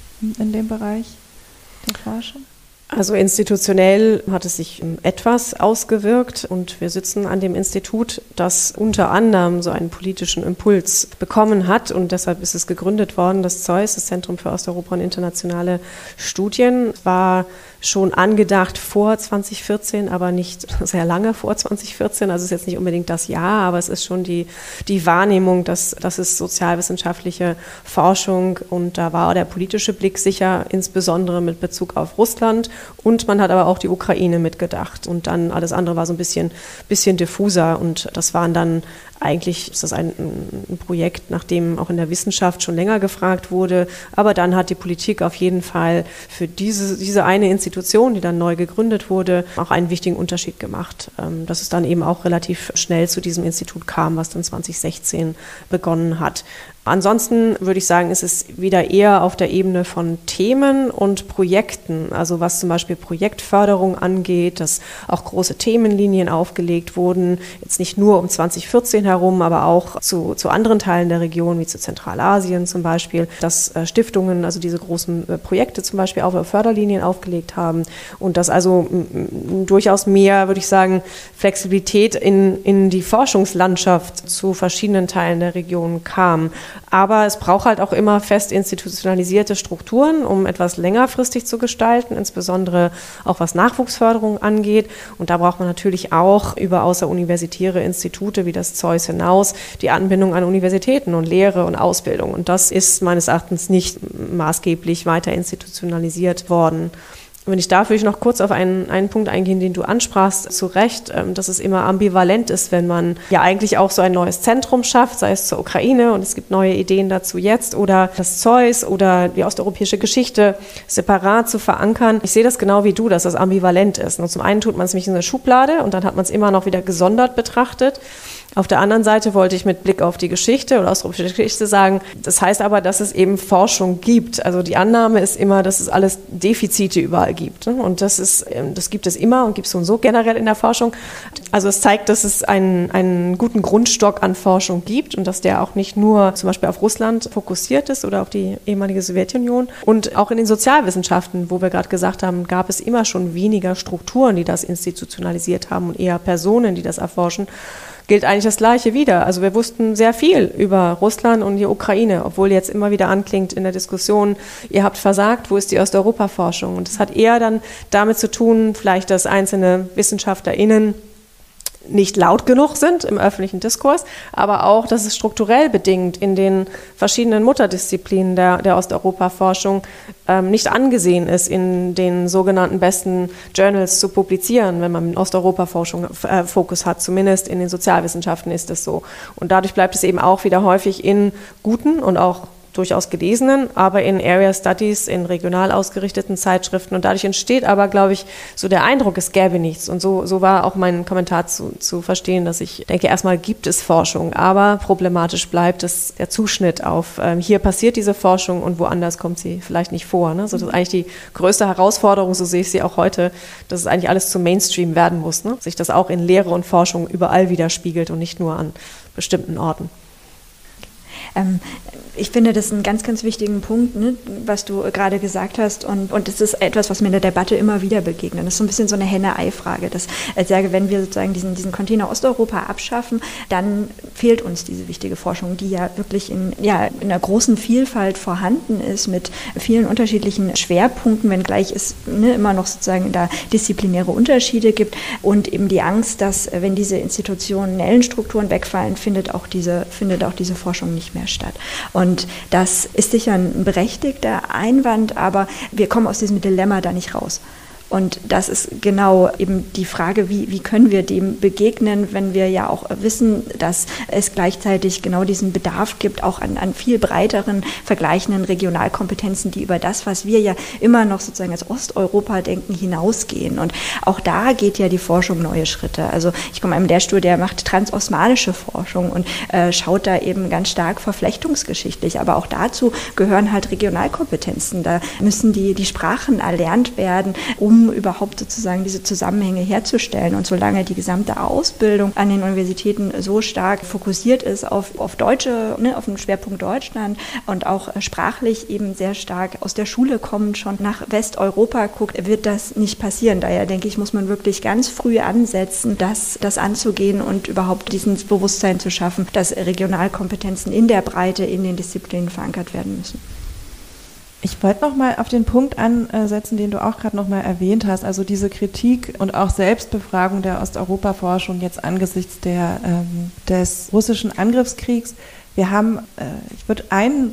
in dem Bereich der Forschung? Also institutionell hat es sich etwas ausgewirkt und wir sitzen an dem Institut, das unter anderem so einen politischen Impuls bekommen hat und deshalb ist es gegründet worden, das ZEUS, das Zentrum für Osteuropa und internationale Studien, war schon angedacht vor 2014, aber nicht sehr lange vor 2014. Also es ist jetzt nicht unbedingt das Jahr, aber es ist schon die Wahrnehmung, dass es sozialwissenschaftliche Forschung und da war der politische Blick sicher, insbesondere mit Bezug auf Russland und man hat aber auch die Ukraine mitgedacht und dann alles andere war so ein bisschen diffuser und das waren dann eigentlich ist das ein Projekt, nach dem auch in der Wissenschaft schon länger gefragt wurde. Aber dann hat die Politik auf jeden Fall für diese eine Institution, die dann neu gegründet wurde, auch einen wichtigen Unterschied gemacht. Dass es dann eben auch relativ schnell zu diesem Institut kam, was dann 2016 begonnen hat. Ansonsten würde ich sagen, ist es wieder eher auf der Ebene von Themen und Projekten, also was zum Beispiel Projektförderung angeht, dass auch große Themenlinien aufgelegt wurden, jetzt nicht nur um 2014 herum, aber auch zu anderen Teilen der Region, wie zu Zentralasien zum Beispiel, dass Stiftungen, also diese großen Projekte zum Beispiel auch Förderlinien aufgelegt haben und dass also durchaus mehr, würde ich sagen, Flexibilität in die Forschungslandschaft zu verschiedenen Teilen der Region kam. Aber es braucht halt auch immer fest institutionalisierte Strukturen, um etwas längerfristig zu gestalten, insbesondere auch was Nachwuchsförderung angeht. Und da braucht man natürlich auch über außeruniversitäre Institute wie das ZEUS hinaus die Anbindung an Universitäten und Lehre und Ausbildung. Und das ist meines Erachtens nicht maßgeblich weiter institutionalisiert worden. Wenn ich darf, würde ich noch kurz auf einen Punkt eingehen, den du ansprachst, zu Recht, dass es immer ambivalent ist, wenn man ja eigentlich auch so ein neues Zentrum schafft, sei es zur Ukraine und es gibt neue Ideen dazu jetzt oder das ZEUS oder die osteuropäische Geschichte separat zu verankern. Ich sehe das genau wie du, dass das ambivalent ist. Und zum einen tut man es nämlich in der Schublade und dann hat man es immer noch wieder gesondert betrachtet. Auf der anderen Seite wollte ich mit Blick auf die Geschichte oder osteuropäische Geschichte sagen, das heißt aber, dass es eben Forschung gibt. Also die Annahme ist immer, dass es alles Defizite überall gibt. Und das gibt es immer und gibt es so und so generell in der Forschung. Also es zeigt, dass es einen guten Grundstock an Forschung gibt und dass der auch nicht nur zum Beispiel auf Russland fokussiert ist oder auf die ehemalige Sowjetunion. Und auch in den Sozialwissenschaften, wo wir gerade gesagt haben, gab es immer schon weniger Strukturen, die das institutionalisiert haben und eher Personen, die das erforschen. Gilt eigentlich das Gleiche wieder. Also wir wussten sehr viel über Russland und die Ukraine, obwohl jetzt immer wieder anklingt in der Diskussion, ihr habt versagt, wo ist die Osteuropa-Forschung? Und das hat eher dann damit zu tun, vielleicht, dass einzelne WissenschaftlerInnen nicht laut genug sind im öffentlichen Diskurs, aber auch, dass es strukturell bedingt in den verschiedenen Mutterdisziplinen der Osteuropa-Forschung nicht angesehen ist, in den sogenannten besten Journals zu publizieren, wenn man Osteuropa-Forschung Fokus hat. Zumindest in den Sozialwissenschaften ist es so. Und dadurch bleibt es eben auch wieder häufig in guten und auch durchaus gelesenen, aber in Area Studies, in regional ausgerichteten Zeitschriften. Und dadurch entsteht aber, glaube ich, so der Eindruck, es gäbe nichts. Und so war auch mein Kommentar zu verstehen, dass ich denke, erstmal gibt es Forschung, aber problematisch bleibt es der Zuschnitt auf, hier passiert diese Forschung und woanders kommt sie vielleicht nicht vor. Ne? So, das ist eigentlich die größte Herausforderung, so sehe ich sie auch heute, dass es eigentlich alles zum Mainstream werden muss, ne? Sich das auch in Lehre und Forschung überall widerspiegelt und nicht nur an bestimmten Orten. Ich finde das einen ganz, ganz wichtigen Punkt, ne, was du gerade gesagt hast. Und das ist etwas, was mir in der Debatte immer wieder begegnet. Das ist so ein bisschen so eine Henne-Ei-Frage. Ich sage, wenn wir sozusagen diesen Container Osteuropa abschaffen, dann fehlt uns diese wichtige Forschung, die ja wirklich in einer großen Vielfalt vorhanden ist, mit vielen unterschiedlichen Schwerpunkten, wenngleich es immer noch sozusagen da disziplinäre Unterschiede gibt. Und eben die Angst, dass, wenn diese institutionellen Strukturen wegfallen, findet auch diese Forschung nicht mehr statt. Und das ist sicher ein berechtigter Einwand, aber wir kommen aus diesem Dilemma da nicht raus. Und das ist genau eben die Frage, wie können wir dem begegnen, wenn wir ja auch wissen, dass es gleichzeitig genau diesen Bedarf gibt, auch an viel breiteren, vergleichenden Regionalkompetenzen, die über das, was wir ja immer noch sozusagen als Osteuropa denken, hinausgehen. Und auch da geht ja die Forschung neue Schritte. Also ich komme einem Lehrstuhl, der macht transosmanische Forschung und schaut da eben ganz stark verflechtungsgeschichtlich. Aber auch dazu gehören halt Regionalkompetenzen. Da müssen die Sprachen erlernt werden, um um überhaupt sozusagen diese Zusammenhänge herzustellen. Und solange die gesamte Ausbildung an den Universitäten so stark fokussiert ist auf Deutsche, auf den Schwerpunkt Deutschland und auch sprachlich eben sehr stark aus der Schule kommend schon nach Westeuropa guckt, wird das nicht passieren. Daher denke ich, muss man wirklich ganz früh ansetzen, das anzugehen und überhaupt dieses Bewusstsein zu schaffen, dass Regionalkompetenzen in der Breite in den Disziplinen verankert werden müssen. Ich wollte noch mal auf den Punkt ansetzen, den du auch gerade noch mal erwähnt hast, also diese Kritik und auch Selbstbefragung der Osteuropa-Forschung jetzt angesichts des russischen Angriffskriegs. Wir haben, ich würde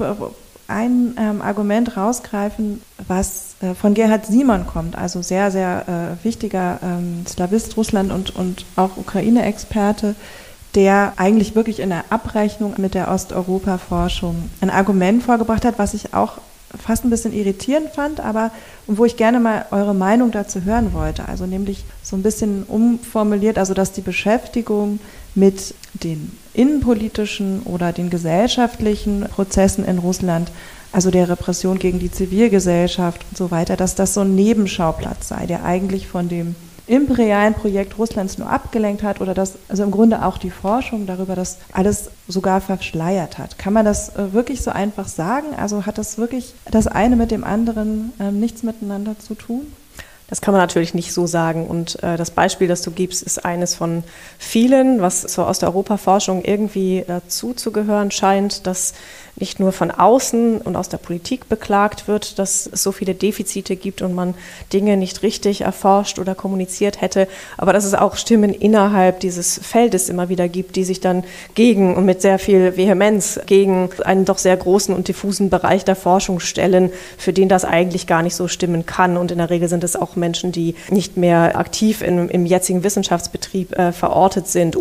ein Argument rausgreifen, was von Gerhard Simon kommt, also sehr, sehr wichtiger Slawist, Russland und auch Ukraine-Experte, der eigentlich wirklich in der Abrechnung mit der Osteuropa-Forschung ein Argument vorgebracht hat, was ich auch fast ein bisschen irritierend fand, aber wo ich gerne mal eure Meinung dazu hören wollte. Also nämlich so ein bisschen umformuliert, also dass die Beschäftigung mit den innenpolitischen oder den gesellschaftlichen Prozessen in Russland, also der Repression gegen die Zivilgesellschaft und so weiter, dass das so ein Nebenschauplatz sei, der eigentlich von dem imperialen Projekt Russlands nur abgelenkt hat oder dass also im Grunde auch die Forschung darüber das alles sogar verschleiert hat. Kann man das wirklich so einfach sagen? Also hat das wirklich das eine mit dem anderen nichts miteinander zu tun? Das kann man natürlich nicht so sagen. Und das Beispiel, das du gibst, ist eines von vielen, was zur Osteuropa-Forschung irgendwie dazu zu gehören scheint, dass nicht nur von außen und aus der Politik beklagt wird, dass es so viele Defizite gibt und man Dinge nicht richtig erforscht oder kommuniziert hätte, aber dass es auch Stimmen innerhalb dieses Feldes immer wieder gibt, die sich dann gegen und mit sehr viel Vehemenz gegen einen doch sehr großen und diffusen Bereich der Forschung stellen, für den das eigentlich gar nicht so stimmen kann. Und in der Regel sind es auch Menschen, die nicht mehr aktiv im jetzigen Wissenschaftsbetrieb verortet sind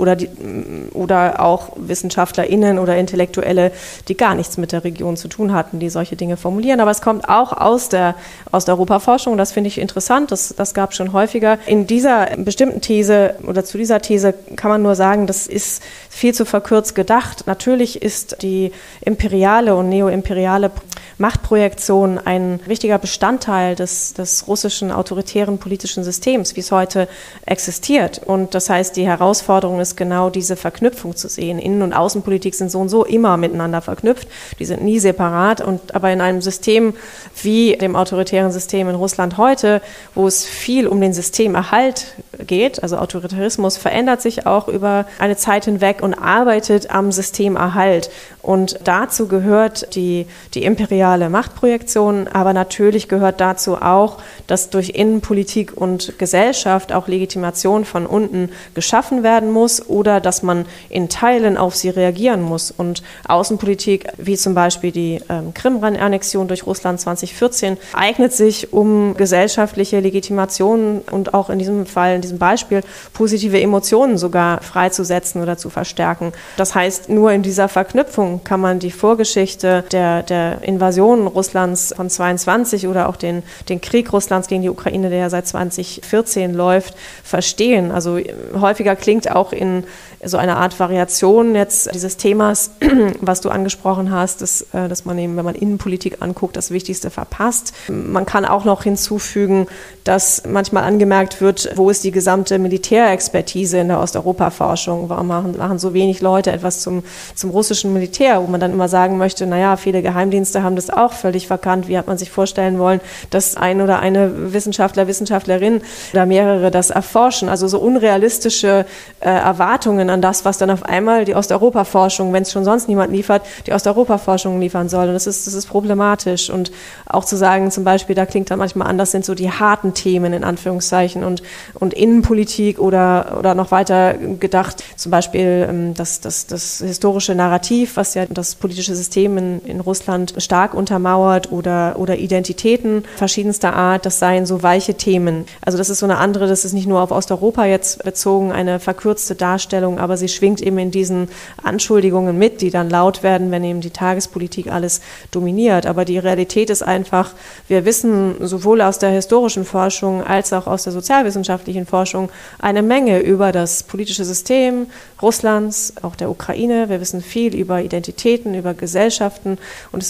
oder auch WissenschaftlerInnen oder Intellektuelle, die gar nichts mit der Region zu tun hatten, die solche Dinge formulieren. Aber es kommt auch aus der Osteuropa-Forschung, das finde ich interessant, das gab es schon häufiger. In dieser bestimmten These oder zu dieser These kann man nur sagen, das ist viel zu verkürzt gedacht. Natürlich ist die imperiale und neoimperiale Machtprojektion ein wichtiger Bestandteil des russischen autoritären politischen Systems, wie es heute existiert. Und das heißt, die Herausforderung ist genau diese Verknüpfung zu sehen. Innen- und Außenpolitik sind so und so immer miteinander verknüpft. Die sind nie separat. Aber in einem System wie dem autoritären System in Russland heute, wo es viel um den Systemerhalt geht, also Autoritarismus verändert sich auch über eine Zeit hinweg und arbeitet am Systemerhalt. Und dazu gehört die imperiale Machtprojektion, aber natürlich gehört dazu auch, dass durch Innenpolitik und Gesellschaft auch Legitimation von unten geschaffen werden muss oder dass man in Teilen auf sie reagieren muss. Und Außenpolitik, wie zum Beispiel die Krim-Annexion durch Russland 2014, eignet sich, um gesellschaftliche Legitimation und auch in diesem Fall, in diesem Beispiel, positive Emotionen sogar freizusetzen oder zu verstärken. Das heißt, nur in dieser Verknüpfung kann man die Vorgeschichte der Invasion Russlands von 22 oder auch den Krieg Russlands gegen die Ukraine, der ja seit 2014 läuft, verstehen. Also häufiger klingt auch in so einer Art Variation jetzt dieses Themas, was du angesprochen hast, dass man eben, wenn man Innenpolitik anguckt, das Wichtigste verpasst. Man kann auch noch hinzufügen, dass manchmal angemerkt wird, wo ist die gesamte Militärexpertise in der Osteuropa-Forschung? Warum machen so wenig Leute etwas zum russischen Militär, wo man dann immer sagen möchte, naja, viele Geheimdienste haben das auch völlig verkannt. Wie hat man sich vorstellen wollen, dass ein oder eine Wissenschaftlerin oder mehrere das erforschen? Also so unrealistische Erwartungen an das, was dann auf einmal die Osteuropa-Forschung, wenn es schon sonst niemand liefert, die Osteuropa-Forschung liefern soll. Und das ist problematisch. Und auch zu sagen, zum Beispiel, da klingt dann manchmal an, das sind so die harten Themen in Anführungszeichen und Innenpolitik oder noch weiter gedacht, zum Beispiel das historische Narrativ, was ja das politische System in Russland stark untermauert oder Identitäten verschiedenster Art, das seien so weiche Themen. Also das ist so eine andere, das ist nicht nur auf Osteuropa jetzt bezogen, eine verkürzte Darstellung, aber sie schwingt eben in diesen Anschuldigungen mit, die dann laut werden, wenn eben die Tagespolitik alles dominiert. Aber die Realität ist einfach, wir wissen sowohl aus der historischen Forschung als auch aus der sozialwissenschaftlichen Forschung eine Menge über das politische System Russlands, auch der Ukraine. Wir wissen viel über Identitäten, über Gesellschaften und es ist wirklich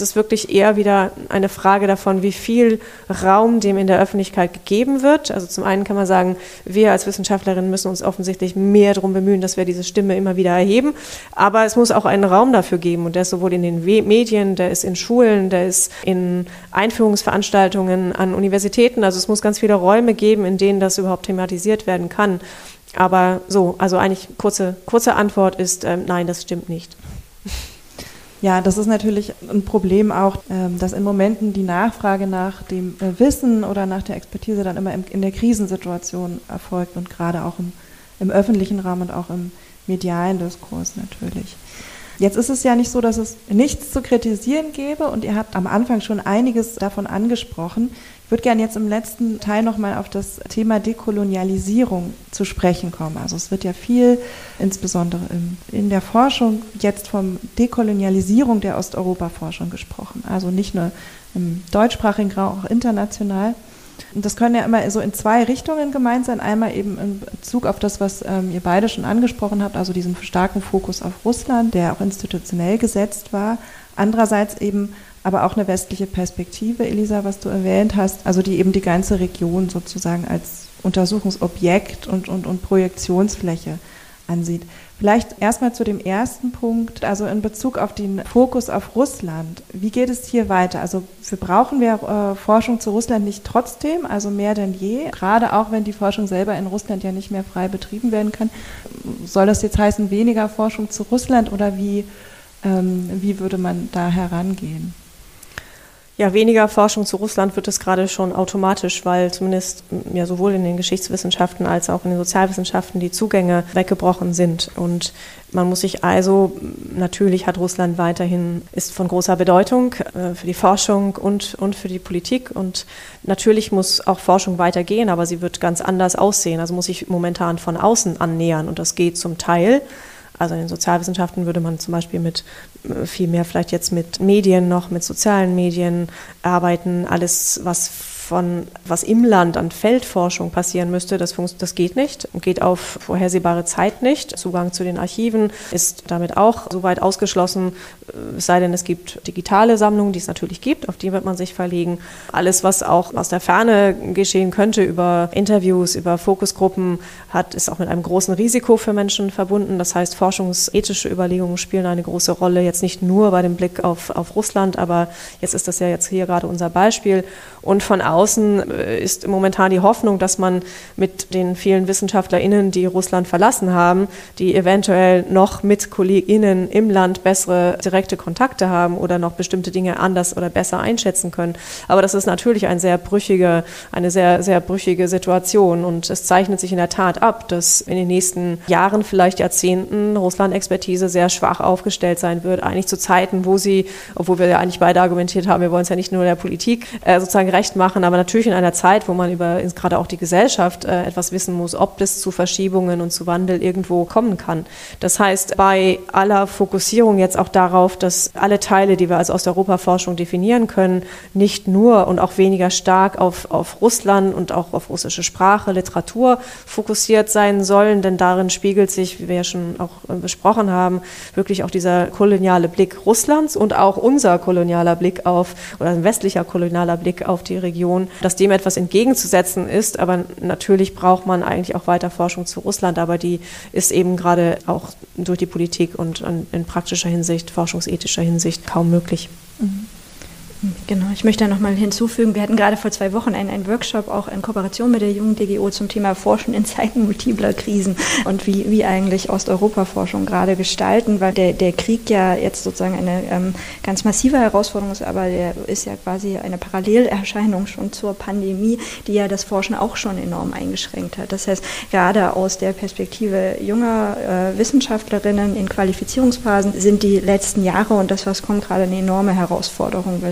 ich, eher wieder eine Frage davon, wie viel Raum dem in der Öffentlichkeit gegeben wird. Also zum einen kann man sagen, wir als Wissenschaftlerinnen müssen uns offensichtlich mehr darum bemühen, dass wir diese Stimme immer wieder erheben. Aber es muss auch einen Raum dafür geben. Und der ist sowohl in den Medien, der ist in Schulen, der ist in Einführungsveranstaltungen an Universitäten. Also es muss ganz viele Räume geben, in denen das überhaupt thematisiert werden kann. Aber so, also eigentlich kurze Antwort ist, nein, das stimmt nicht. Ja, das ist natürlich ein Problem auch, dass in Momenten die Nachfrage nach dem Wissen oder nach der Expertise dann immer in der Krisensituation erfolgt und gerade auch im öffentlichen Raum und auch im medialen Diskurs natürlich. Jetzt ist es ja nicht so, dass es nichts zu kritisieren gäbe und ihr habt am Anfang schon einiges davon angesprochen. Ich würde gerne jetzt im letzten Teil nochmal auf das Thema Dekolonialisierung zu sprechen kommen. Also es wird ja viel, insbesondere in der Forschung, jetzt von Dekolonialisierung der Osteuropa-Forschung gesprochen. Also nicht nur im deutschsprachigen Raum, auch international. Und das können ja immer so in zwei Richtungen gemeint sein. Einmal eben in Bezug auf das, was ihr beide schon angesprochen habt, also diesen starken Fokus auf Russland, der auch institutionell gesetzt war. Andererseits eben aber auch eine westliche Perspektive, Elisa, was du erwähnt hast, also die eben die ganze Region sozusagen als Untersuchungsobjekt und Projektionsfläche ansieht. Vielleicht erstmal zu dem ersten Punkt, also in Bezug auf den Fokus auf Russland. Wie geht es hier weiter? Also brauchen wir Forschung zu Russland nicht trotzdem, also mehr denn je, gerade auch wenn die Forschung selber in Russland ja nicht mehr frei betrieben werden kann. Soll das jetzt heißen, weniger Forschung zu Russland oder wie würde man da herangehen? Ja, weniger Forschung zu Russland wird es gerade schon automatisch, weil zumindest ja sowohl in den Geschichtswissenschaften als auch in den Sozialwissenschaften die Zugänge weggebrochen sind. Und man muss sich also, natürlich hat Russland weiterhin, ist von großer Bedeutung für die Forschung und für die Politik. Und natürlich muss auch Forschung weitergehen, aber sie wird ganz anders aussehen. Also muss sich momentan von außen annähern und das geht zum Teil. Also in den Sozialwissenschaften würde man zum Beispiel mit viel mehr vielleicht jetzt mit Medien noch, mit sozialen Medien arbeiten. Alles, was im Land an Feldforschung passieren müsste, das geht nicht, geht auf vorhersehbare Zeit nicht. Zugang zu den Archiven ist damit auch soweit ausgeschlossen, es sei denn, es gibt digitale Sammlungen, die es natürlich gibt, auf die wird man sich verlegen. Alles, was auch aus der Ferne geschehen könnte, über Interviews, über Fokusgruppen, ist auch mit einem großen Risiko für Menschen verbunden. Das heißt, forschungsethische Überlegungen spielen eine große Rolle, jetzt nicht nur bei dem Blick auf Russland, aber jetzt ist das ja jetzt hier gerade unser Beispiel. Und von außen ist momentan die Hoffnung, dass man mit den vielen WissenschaftlerInnen, die Russland verlassen haben, die eventuell noch mit KollegInnen im Land bessere direkte Kontakte haben oder noch bestimmte Dinge anders oder besser einschätzen können. Aber das ist natürlich eine sehr, sehr brüchige Situation und es zeichnet sich in der Tat ab, dass in den nächsten Jahren, vielleicht Jahrzehnten, Russland-Expertise sehr schwach aufgestellt sein wird, eigentlich zu Zeiten, wo sie, obwohl wir ja eigentlich beide argumentiert haben, wir wollen es ja nicht nur der Politik sozusagen recht machen, aber natürlich in einer Zeit, wo man über gerade auch die Gesellschaft etwas wissen muss, ob es zu Verschiebungen und zu Wandel irgendwo kommen kann. Das heißt, bei aller Fokussierung jetzt auch darauf, dass alle Teile, die wir als Osteuropa-Forschung definieren können, nicht nur und auch weniger stark auf Russland und auch auf russische Sprache, Literatur fokussiert sein sollen, denn darin spiegelt sich, wie wir ja schon auch besprochen haben, wirklich auch dieser koloniale Blick Russlands und auch unser kolonialer Blick oder ein westlicher kolonialer Blick auf die Region, dass dem etwas entgegenzusetzen ist, aber natürlich braucht man eigentlich auch weiter Forschung zu Russland, aber die ist eben gerade auch durch die Politik und in praktischer Hinsicht, forschungsethischer Hinsicht kaum möglich. Mhm. Genau, ich möchte da nochmal hinzufügen, wir hatten gerade vor 2 Wochen einen Workshop auch in Kooperation mit der Jungen DGO zum Thema Forschen in Zeiten multipler Krisen und wie eigentlich Osteuropa-Forschung gerade gestalten, weil der Krieg ja jetzt sozusagen eine ganz massive Herausforderung ist, aber der ist ja quasi eine Parallelerscheinung schon zur Pandemie, die ja das Forschen auch schon enorm eingeschränkt hat. Das heißt, gerade aus der Perspektive junger Wissenschaftlerinnen in Qualifizierungsphasen sind die letzten Jahre und das, was kommt, gerade eine enorme Herausforderung, weil es natürlich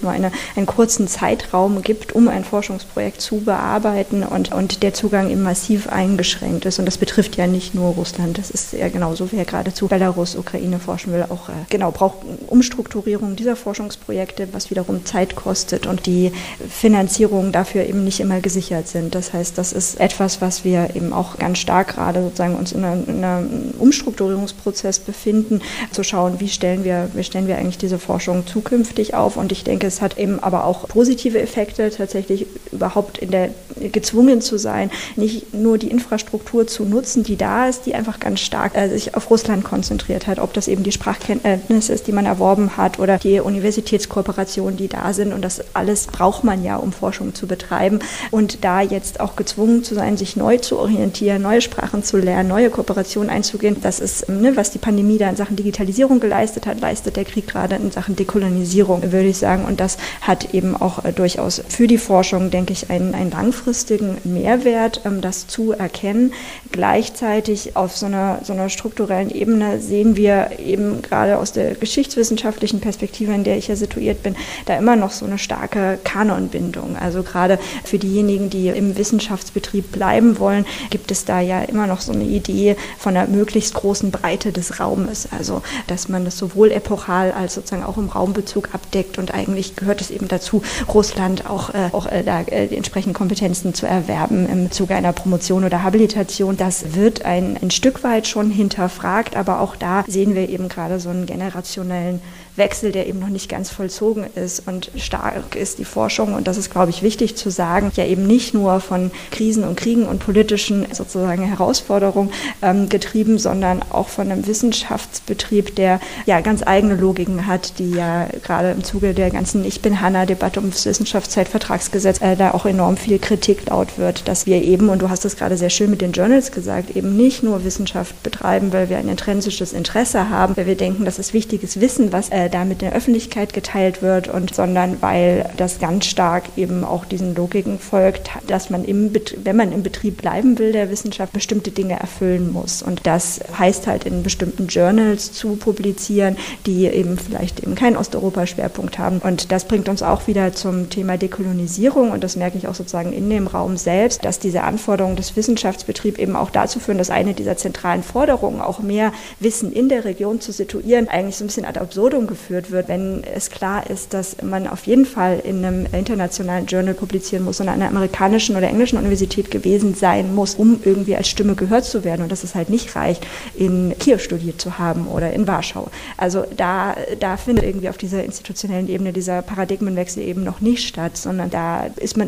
nur einen kurzen Zeitraum gibt, um ein Forschungsprojekt zu bearbeiten und der Zugang eben massiv eingeschränkt ist. Und das betrifft ja nicht nur Russland, das ist ja genauso, wer geradezu Belarus, Ukraine forschen will, auch braucht Umstrukturierung dieser Forschungsprojekte, was wiederum Zeit kostet und die Finanzierung dafür eben nicht immer gesichert sind. Das heißt, das ist etwas, was wir eben auch ganz stark gerade sozusagen uns in einem Umstrukturierungsprozess befinden, zu schauen, wie stellen wir eigentlich diese Forschung zukünftig auf. Und ich denke, es hat eben aber auch positive Effekte, tatsächlich überhaupt gezwungen zu sein, nicht nur die Infrastruktur zu nutzen, die da ist, die einfach ganz stark sich auf Russland konzentriert hat, ob das eben die Sprachkenntnis ist, die man erworben hat oder die Universitätskooperationen, die da sind. Und das alles braucht man ja, um Forschung zu betreiben. Und da jetzt auch gezwungen zu sein, sich neu zu orientieren, neue Sprachen zu lernen, neue Kooperationen einzugehen, das ist, was die Pandemie da in Sachen Digitalisierung geleistet hat, leistet der Krieg gerade in Sachen Dekolonisierung, würde ich sagen. Und das hat eben auch durchaus für die Forschung, denke ich, einen langfristigen Mehrwert, das zu erkennen. Gleichzeitig auf so einer strukturellen Ebene sehen wir eben gerade aus der geschichtswissenschaftlichen Perspektive, in der ich ja situiert bin, da immer noch so eine starke Kanonbindung. Also gerade für diejenigen, die im Wissenschaftsbetrieb bleiben wollen, gibt es da ja immer noch so eine Idee von einer möglichst großen Breite des Raumes. Also dass man das sowohl epochal als sozusagen auch im Raumbezug abdeckt und eigentlich gehört es eben dazu, Russland auch da die entsprechenden Kompetenzen zu erwerben im Zuge einer Promotion oder Habilitation. Das wird ein Stück weit schon hinterfragt, aber auch da sehen wir eben gerade so einen generationellen Wechsel, der eben noch nicht ganz vollzogen ist und stark ist die Forschung, und das ist, glaube ich, wichtig zu sagen, ja eben nicht nur von Krisen und Kriegen und politischen sozusagen Herausforderungen getrieben, sondern auch von einem Wissenschaftsbetrieb, der ja ganz eigene Logiken hat, die ja gerade im Zuge der ganzen Ich-bin-Hanna-Debatte ums Wissenschaftszeitvertragsgesetz da auch enorm viel Kritik laut wird, dass wir eben, und du hast es gerade sehr schön mit den Journals gesagt, eben nicht nur Wissenschaft betreiben, weil wir ein intrinsisches Interesse haben, weil wir denken, das ist wichtiges Wissen, was da mit der Öffentlichkeit geteilt wird, sondern weil das ganz stark eben auch diesen Logiken folgt, dass man wenn man im Betrieb bleiben will, der Wissenschaft bestimmte Dinge erfüllen muss. Und das heißt halt, in bestimmten Journals zu publizieren, die eben vielleicht eben keinen Osteuropa-Schwerpunkt haben. Und das bringt uns auch wieder zum Thema Dekolonisierung, und das merke ich auch sozusagen in dem Raum selbst, dass diese Anforderungen des Wissenschaftsbetriebs eben auch dazu führen, dass eine dieser zentralen Forderungen, auch mehr Wissen in der Region zu situieren, eigentlich so ein bisschen ad absurdum geführt wird, wenn es klar ist, dass man auf jeden Fall in einem internationalen Journal publizieren muss und an einer amerikanischen oder englischen Universität gewesen sein muss, um irgendwie als Stimme gehört zu werden, und dass es halt nicht reicht, in Kiew studiert zu haben oder in Warschau. Also da findet irgendwie auf dieser institutionellen Ebene dieser Paradigmenwechsel eben noch nicht statt, sondern da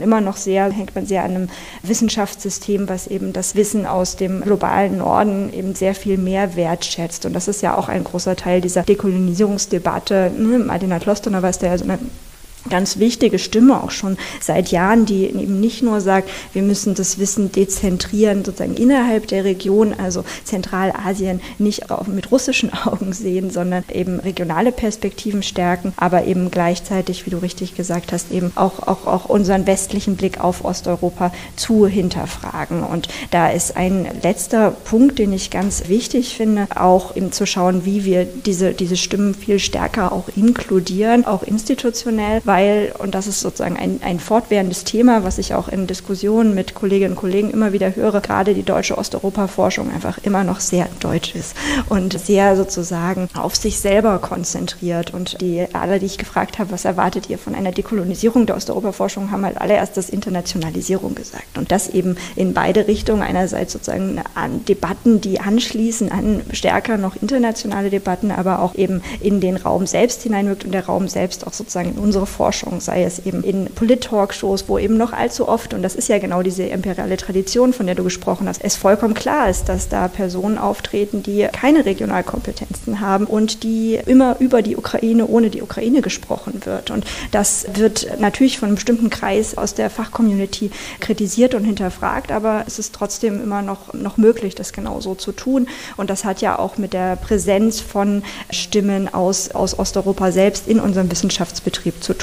hängt man sehr an einem Wissenschaftssystem, was eben das Wissen aus dem globalen Norden eben sehr viel mehr wertschätzt. Und das ist ja auch ein großer Teil dieser Dekolonisierungsdebatte. Martina Klosterner ist da ja so eine ganz wichtige Stimme auch schon seit Jahren, die eben nicht nur sagt, wir müssen das Wissen dezentrieren, sozusagen innerhalb der Region, also Zentralasien nicht mit russischen Augen sehen, sondern eben regionale Perspektiven stärken, aber eben gleichzeitig, wie du richtig gesagt hast, eben auch unseren westlichen Blick auf Osteuropa zu hinterfragen. Und da ist ein letzter Punkt, den ich ganz wichtig finde, auch eben zu schauen, wie wir diese Stimmen viel stärker auch inkludieren, auch institutionell, weil, und das ist sozusagen ein fortwährendes Thema, was ich auch in Diskussionen mit Kolleginnen und Kollegen immer wieder höre, gerade die deutsche Osteuropa-Forschung einfach immer noch sehr deutsch ist und sehr sozusagen auf sich selber konzentriert. Und alle, die ich gefragt habe, was erwartet ihr von einer Dekolonisierung der Osteuropa-Forschung, haben halt alle erst das Internationalisierung gesagt. Und das eben in beide Richtungen, einerseits sozusagen an Debatten, die anschließen an stärker noch internationale Debatten, aber auch eben in den Raum selbst hineinwirkt und der Raum selbst auch sozusagen in unsere Forschung, sei es eben in Polit-Talkshows, wo eben noch allzu oft, und das ist ja genau diese imperiale Tradition, von der du gesprochen hast, es vollkommen klar ist, dass da Personen auftreten, die keine Regionalkompetenzen haben und die immer über die Ukraine, ohne die Ukraine gesprochen wird. Und das wird natürlich von einem bestimmten Kreis aus der Fachcommunity kritisiert und hinterfragt, aber es ist trotzdem immer noch möglich, das genau so zu tun. Und das hat ja auch mit der Präsenz von Stimmen aus Osteuropa selbst in unserem Wissenschaftsbetrieb zu tun.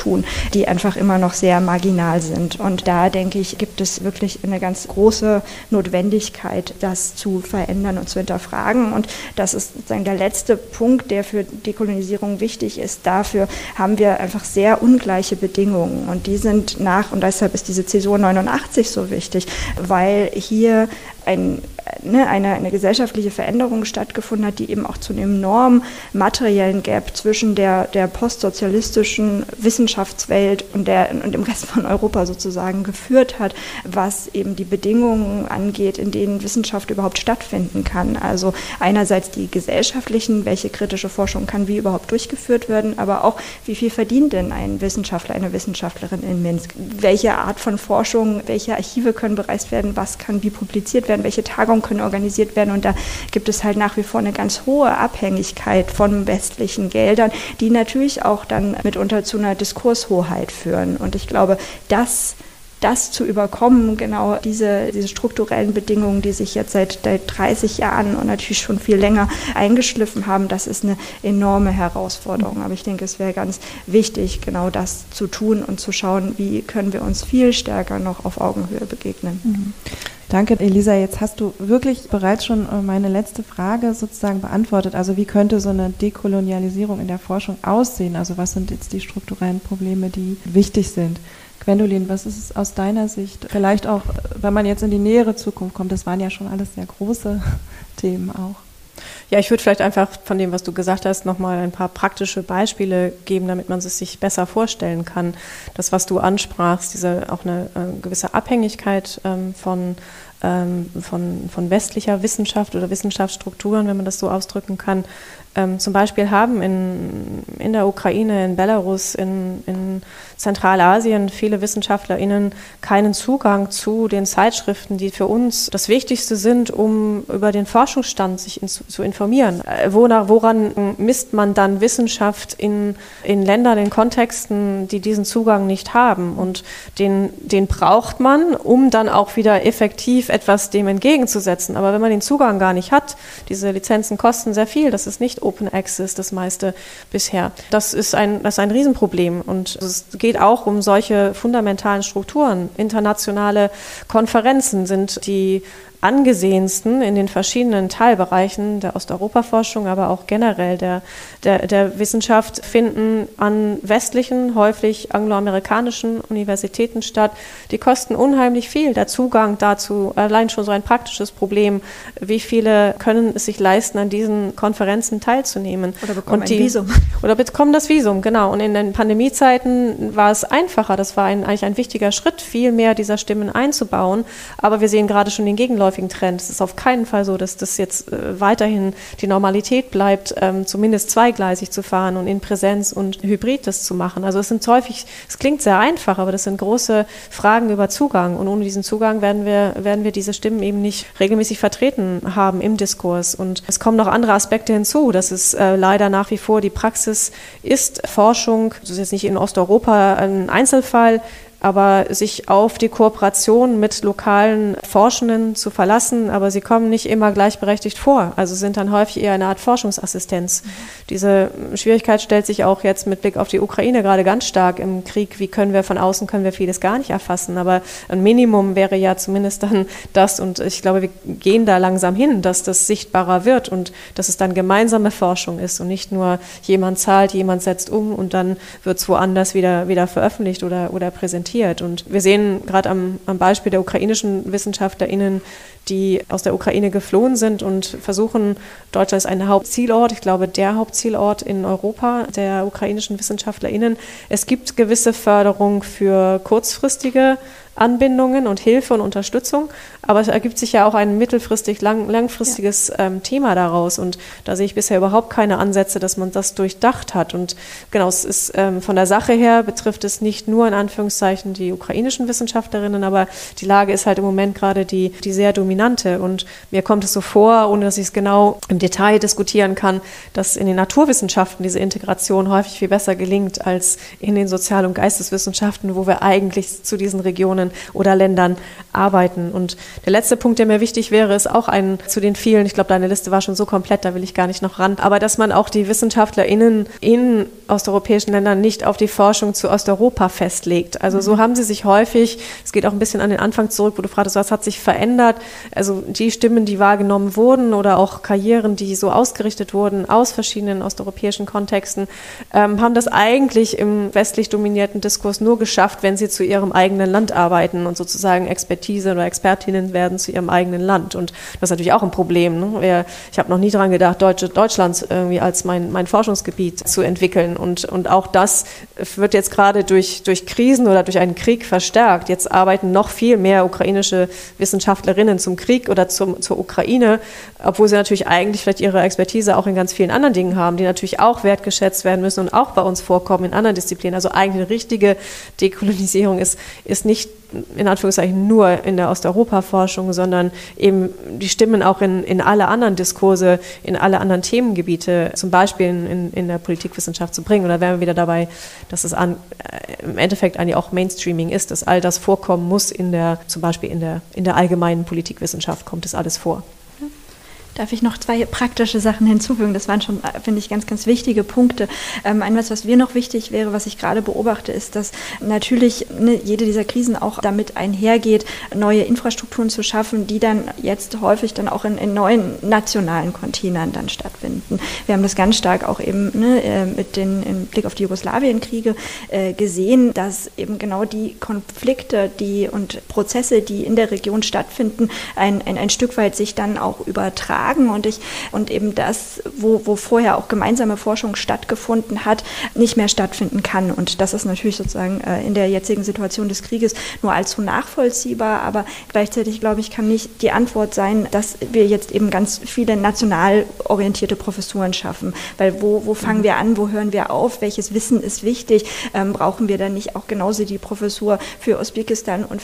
tun, die einfach immer noch sehr marginal sind. Und da, denke ich, gibt es wirklich eine ganz große Notwendigkeit, das zu verändern und zu hinterfragen. Und das ist sozusagen der letzte Punkt, der für Dekolonisierung wichtig ist. Dafür haben wir einfach sehr ungleiche Bedingungen. Und die sind und deshalb ist diese Zäsur 89 so wichtig, weil hier eine gesellschaftliche Veränderung stattgefunden hat, die eben auch zu einem enormen materiellen Gap zwischen der postsozialistischen Wissenschaftswelt und dem Rest von Europa sozusagen geführt hat, was eben die Bedingungen angeht, in denen Wissenschaft überhaupt stattfinden kann. Also einerseits die gesellschaftlichen, welche kritische Forschung kann wie überhaupt durchgeführt werden, aber auch, wie viel verdient denn ein Wissenschaftler, eine Wissenschaftlerin in Minsk? Welche Art von Forschung, welche Archive können bereist werden, was kann wie publiziert werden, welche Tagungen können organisiert werden, und da gibt es halt nach wie vor eine ganz hohe Abhängigkeit von westlichen Geldern, die natürlich auch dann mitunter zu einer Diskurshoheit führen. Und ich glaube, das zu überkommen, genau diese strukturellen Bedingungen, die sich jetzt seit 30 Jahren und natürlich schon viel länger eingeschliffen haben, das ist eine enorme Herausforderung. Aber ich denke, es wäre ganz wichtig, genau das zu tun und zu schauen, wie können wir uns viel stärker noch auf Augenhöhe begegnen. Mhm. Danke, Elisa. Jetzt hast du wirklich bereits schon meine letzte Frage sozusagen beantwortet. Also wie könnte so eine Dekolonialisierung in der Forschung aussehen? Also was sind jetzt die strukturellen Probleme, die wichtig sind? Gwendolin, was ist es aus deiner Sicht? Vielleicht auch, wenn man jetzt in die nähere Zukunft kommt, das waren ja schon alles sehr große Themen auch. Ja, ich würde vielleicht einfach von dem, was du gesagt hast, nochmal ein paar praktische Beispiele geben, damit man es sich besser vorstellen kann. Das, was du ansprachst, auch eine gewisse Abhängigkeit von westlicher Wissenschaft oder Wissenschaftsstrukturen, wenn man das so ausdrücken kann. Zum Beispiel haben in der Ukraine, in Belarus, in Zentralasien viele WissenschaftlerInnen keinen Zugang zu den Zeitschriften, die für uns das Wichtigste sind, um über den Forschungsstand sich zu informieren. Woran misst man dann Wissenschaft in Ländern, in Kontexten, die diesen Zugang nicht haben? Und den braucht man, um dann auch wieder effektiv etwas dem entgegenzusetzen. Aber wenn man den Zugang gar nicht hat, diese Lizenzen kosten sehr viel, das ist nicht Open Access, das meiste bisher. Das ist ein Riesenproblem, und es geht auch um solche fundamentalen Strukturen. Internationale Konferenzen sind die angesehensten in den verschiedenen Teilbereichen der Osteuropa-Forschung, aber auch generell der Wissenschaft, finden an westlichen, häufig angloamerikanischen Universitäten statt. Die kosten unheimlich viel. Der Zugang dazu, allein schon so ein praktisches Problem, wie viele können es sich leisten, an diesen Konferenzen teilzunehmen. Oder bekommen ein Visum. Oder bekommen das Visum, genau. Und in den Pandemiezeiten war es einfacher. Das war eigentlich ein wichtiger Schritt, viel mehr dieser Stimmen einzubauen. Aber wir sehen gerade schon den gegenläufigen Trend. Es ist auf keinen Fall so, dass das jetzt weiterhin die Normalität bleibt, zumindest zweigleisig zu fahren und in Präsenz und Hybrid das zu machen. Also es klingt sehr einfach, aber das sind große Fragen über Zugang, und ohne diesen Zugang werden wir diese Stimmen eben nicht regelmäßig vertreten haben im Diskurs. Und es kommen noch andere Aspekte hinzu, dass es leider nach wie vor die Praxis ist, Forschung, das ist jetzt nicht in Osteuropa ein Einzelfall, aber sich auf die Kooperation mit lokalen Forschenden zu verlassen, aber sie kommen nicht immer gleichberechtigt vor, also sind dann häufig eher eine Art Forschungsassistenz. Diese Schwierigkeit stellt sich auch jetzt mit Blick auf die Ukraine gerade ganz stark im Krieg. Wie können wir von außen vieles gar nicht erfassen, aber ein Minimum wäre ja zumindest dann das, und ich glaube, wir gehen da langsam hin, dass das sichtbarer wird und dass es dann gemeinsame Forschung ist und nicht nur jemand zahlt, jemand setzt um und dann wird es woanders wieder veröffentlicht oder präsentiert. Und wir sehen gerade am Beispiel der ukrainischen WissenschaftlerInnen, die aus der Ukraine geflohen sind und versuchen, Deutschland ist ein Hauptzielort, ich glaube der Hauptzielort in Europa der ukrainischen WissenschaftlerInnen. Es gibt gewisse Förderung für kurzfristige Anbindungen und Hilfe und Unterstützung, aber es ergibt sich ja auch ein langfristiges Thema daraus, und da sehe ich bisher überhaupt keine Ansätze, dass man das durchdacht hat. Und genau, es ist von der Sache her betrifft es nicht nur in Anführungszeichen die ukrainischen Wissenschaftlerinnen, aber die Lage ist halt im Moment gerade die sehr dominante, und mir kommt es so vor, ohne dass ich es genau im Detail diskutieren kann, dass in den Naturwissenschaften diese Integration häufig viel besser gelingt als in den Sozial- und Geisteswissenschaften, wo wir eigentlich zu diesen Regionen Regionen oder Ländern arbeiten. Und der letzte Punkt, der mir wichtig wäre, ist auch ein zu den vielen, ich glaube, deine Liste war schon so komplett, da will ich gar nicht noch ran, aber dass man auch die WissenschaftlerInnen in osteuropäischen Ländern nicht auf die Forschung zu Osteuropa festlegt. Also so haben sie sich häufig, es geht auch ein bisschen an den Anfang zurück, wo du fragtest, was hat sich verändert? Also die Stimmen, die wahrgenommen wurden oder auch Karrieren, die so ausgerichtet wurden aus verschiedenen osteuropäischen Kontexten, haben das eigentlich im westlich dominierten Diskurs nur geschafft, wenn sie zu ihrem eigenen Land arbeiten und sozusagen Expertise oder Expertinnen werden zu ihrem eigenen Land. Und das ist natürlich auch ein Problem. Ne? Ich habe noch nie daran gedacht, Deutschlands irgendwie als mein Forschungsgebiet zu entwickeln. Und auch das wird jetzt gerade durch Krisen oder durch einen Krieg verstärkt. Jetzt arbeiten noch viel mehr ukrainische Wissenschaftlerinnen zum Krieg oder zur Ukraine, obwohl sie natürlich eigentlich vielleicht ihre Expertise auch in ganz vielen anderen Dingen haben, die natürlich auch wertgeschätzt werden müssen und auch bei uns vorkommen in anderen Disziplinen. Also eigentlich eine richtige Dekolonisierung ist nicht in Anführungszeichen nur in der Osteuropa-Forschung, sondern eben die Stimmen auch in alle anderen Diskurse, in alle anderen Themengebiete, zum Beispiel in der Politikwissenschaft zu bringen. Und da wären wir wieder dabei, dass es im Endeffekt eigentlich auch Mainstreaming ist, dass all das vorkommen muss zum Beispiel in der allgemeinen Politikwissenschaft kommt es alles vor. Darf ich noch 2 praktische Sachen hinzufügen? Das waren schon, finde ich, ganz, ganz wichtige Punkte. Etwas, was mir noch wichtig wäre, was ich gerade beobachte, ist, dass natürlich jede dieser Krisen auch damit einhergeht, neue Infrastrukturen zu schaffen, die dann jetzt häufig dann auch in neuen nationalen Containern dann stattfinden. Wir haben das ganz stark auch eben im Blick auf die Jugoslawienkriege gesehen, dass eben genau die Konflikte und Prozesse, die in der Region stattfinden, ein Stück weit sich dann auch übertragen. Und eben das, wo vorher auch gemeinsame Forschung stattgefunden hat, nicht mehr stattfinden kann. Und das ist natürlich sozusagen in der jetzigen Situation des Krieges nur allzu nachvollziehbar. Aber gleichzeitig, glaube ich, kann nicht die Antwort sein, dass wir jetzt eben ganz viele national orientierte Professuren schaffen. Weil wo fangen wir an, wo hören wir auf, welches Wissen ist wichtig? Brauchen wir dann nicht auch genauso die Professur für Usbekistan und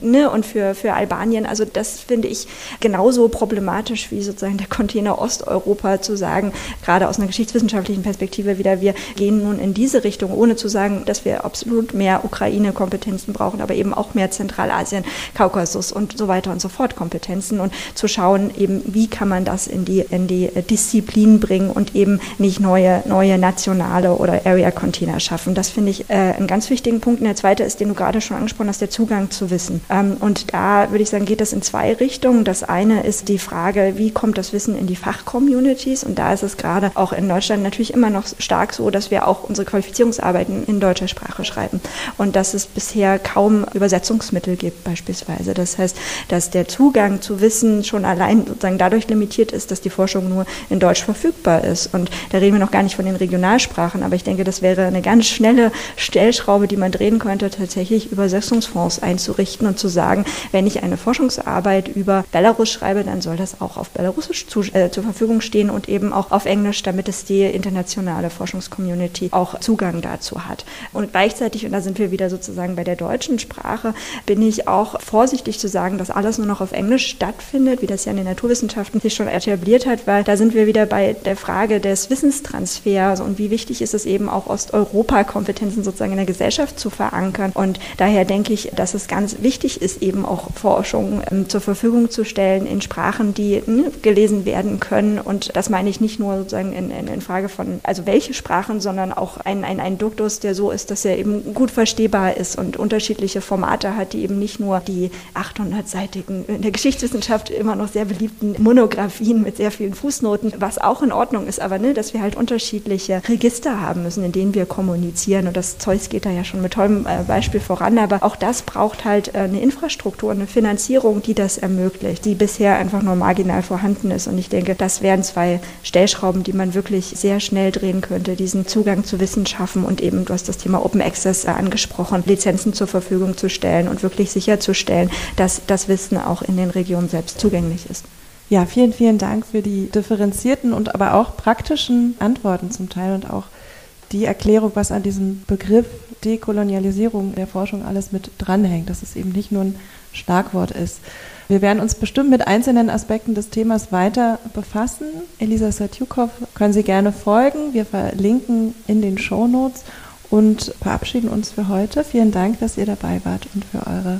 für Albanien? Also das finde ich genauso problematisch wie sozusagen der Container Osteuropa zu sagen, gerade aus einer geschichtswissenschaftlichen Perspektive wieder, wir gehen nun in diese Richtung, ohne zu sagen, dass wir absolut mehr Ukraine-Kompetenzen brauchen, aber eben auch mehr Zentralasien, Kaukasus und so weiter und so fort Kompetenzen und zu schauen eben, wie kann man das in die Disziplin bringen und eben nicht neue nationale oder Area-Container schaffen. Das finde ich einen ganz wichtigen Punkt. Und der zweite ist, den du gerade schon angesprochen hast, der Zugang zu Wissen. Und da würde ich sagen, geht das in 2 Richtungen. Das eine ist die Frage, wie kommt das Wissen in die Fachcommunities? Und da ist es gerade auch in Deutschland natürlich immer noch stark so, dass wir auch unsere Qualifizierungsarbeiten in deutscher Sprache schreiben. Und dass es bisher kaum Übersetzungsmittel gibt beispielsweise. Das heißt, dass der Zugang zu Wissen schon allein sozusagen dadurch limitiert ist, dass die Forschung nur in Deutsch verfügbar ist. Und da reden wir noch gar nicht von den Regionalsprachen, aber ich denke, das wäre eine ganz schnelle Stellschraube, die man drehen könnte, tatsächlich Übersetzungsfonds einzurichten und zu sagen, wenn ich eine Forschungsarbeit über Belarus schreibe, dann soll das auch auf Belarusisch zur Verfügung stehen und eben auch auf Englisch, damit es die internationale Forschungscommunity auch Zugang dazu hat. Und gleichzeitig, und da sind wir wieder sozusagen bei der deutschen Sprache, bin ich auch vorsichtig zu sagen, dass alles nur noch auf Englisch stattfindet, wie das ja in den Naturwissenschaften sich schon etabliert hat, weil da sind wir wieder bei der Frage des Wissenstransfers und wie wichtig ist es eben auch Osteuropa-Kompetenzen sozusagen in der Gesellschaft zu verankern. Und daher denke ich, dass es ganz wichtig ist, eben auch Forschung zur Verfügung zu stellen in Sprachen, die gelesen werden können. Und das meine ich nicht nur sozusagen in Frage von, also welche Sprachen, sondern auch ein Duktus, der so ist, dass er eben gut verstehbar ist und unterschiedliche Formate hat, die eben nicht nur die 800-seitigen, in der Geschichtswissenschaft immer noch sehr beliebten Monographien mit sehr vielen Fußnoten, was auch in Ordnung ist, aber dass wir halt unterschiedliche Register haben müssen, in denen wir kommunizieren. Und das Zeus geht da ja schon mit tollem Beispiel voran, aber auch das braucht halt eine Infrastruktur, eine Finanzierung, die das ermöglicht, die bisher einfach nur marginal vorhanden ist. Und ich denke, das wären 2 Stellschrauben, die man wirklich sehr schnell drehen könnte, diesen Zugang zu Wissen schaffen und eben, du hast das Thema Open Access angesprochen, Lizenzen zur Verfügung zu stellen und wirklich sicherzustellen, dass das Wissen auch in den Regionen selbst zugänglich ist. Ja, vielen, vielen Dank für die differenzierten und aber auch praktischen Antworten zum Teil und auch die Erklärung, was an diesem Begriff Dekolonialisierung der Forschung alles mit dranhängt, dass es eben nicht nur ein Schlagwort ist. Wir werden uns bestimmt mit einzelnen Aspekten des Themas weiter befassen. Elisa Satjukow können Sie gerne folgen. Wir verlinken in den Shownotes und verabschieden uns für heute. Vielen Dank, dass ihr dabei wart und für eure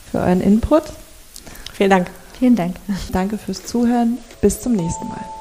für euren Input. Vielen Dank. Vielen Dank. Danke fürs Zuhören. Bis zum nächsten Mal.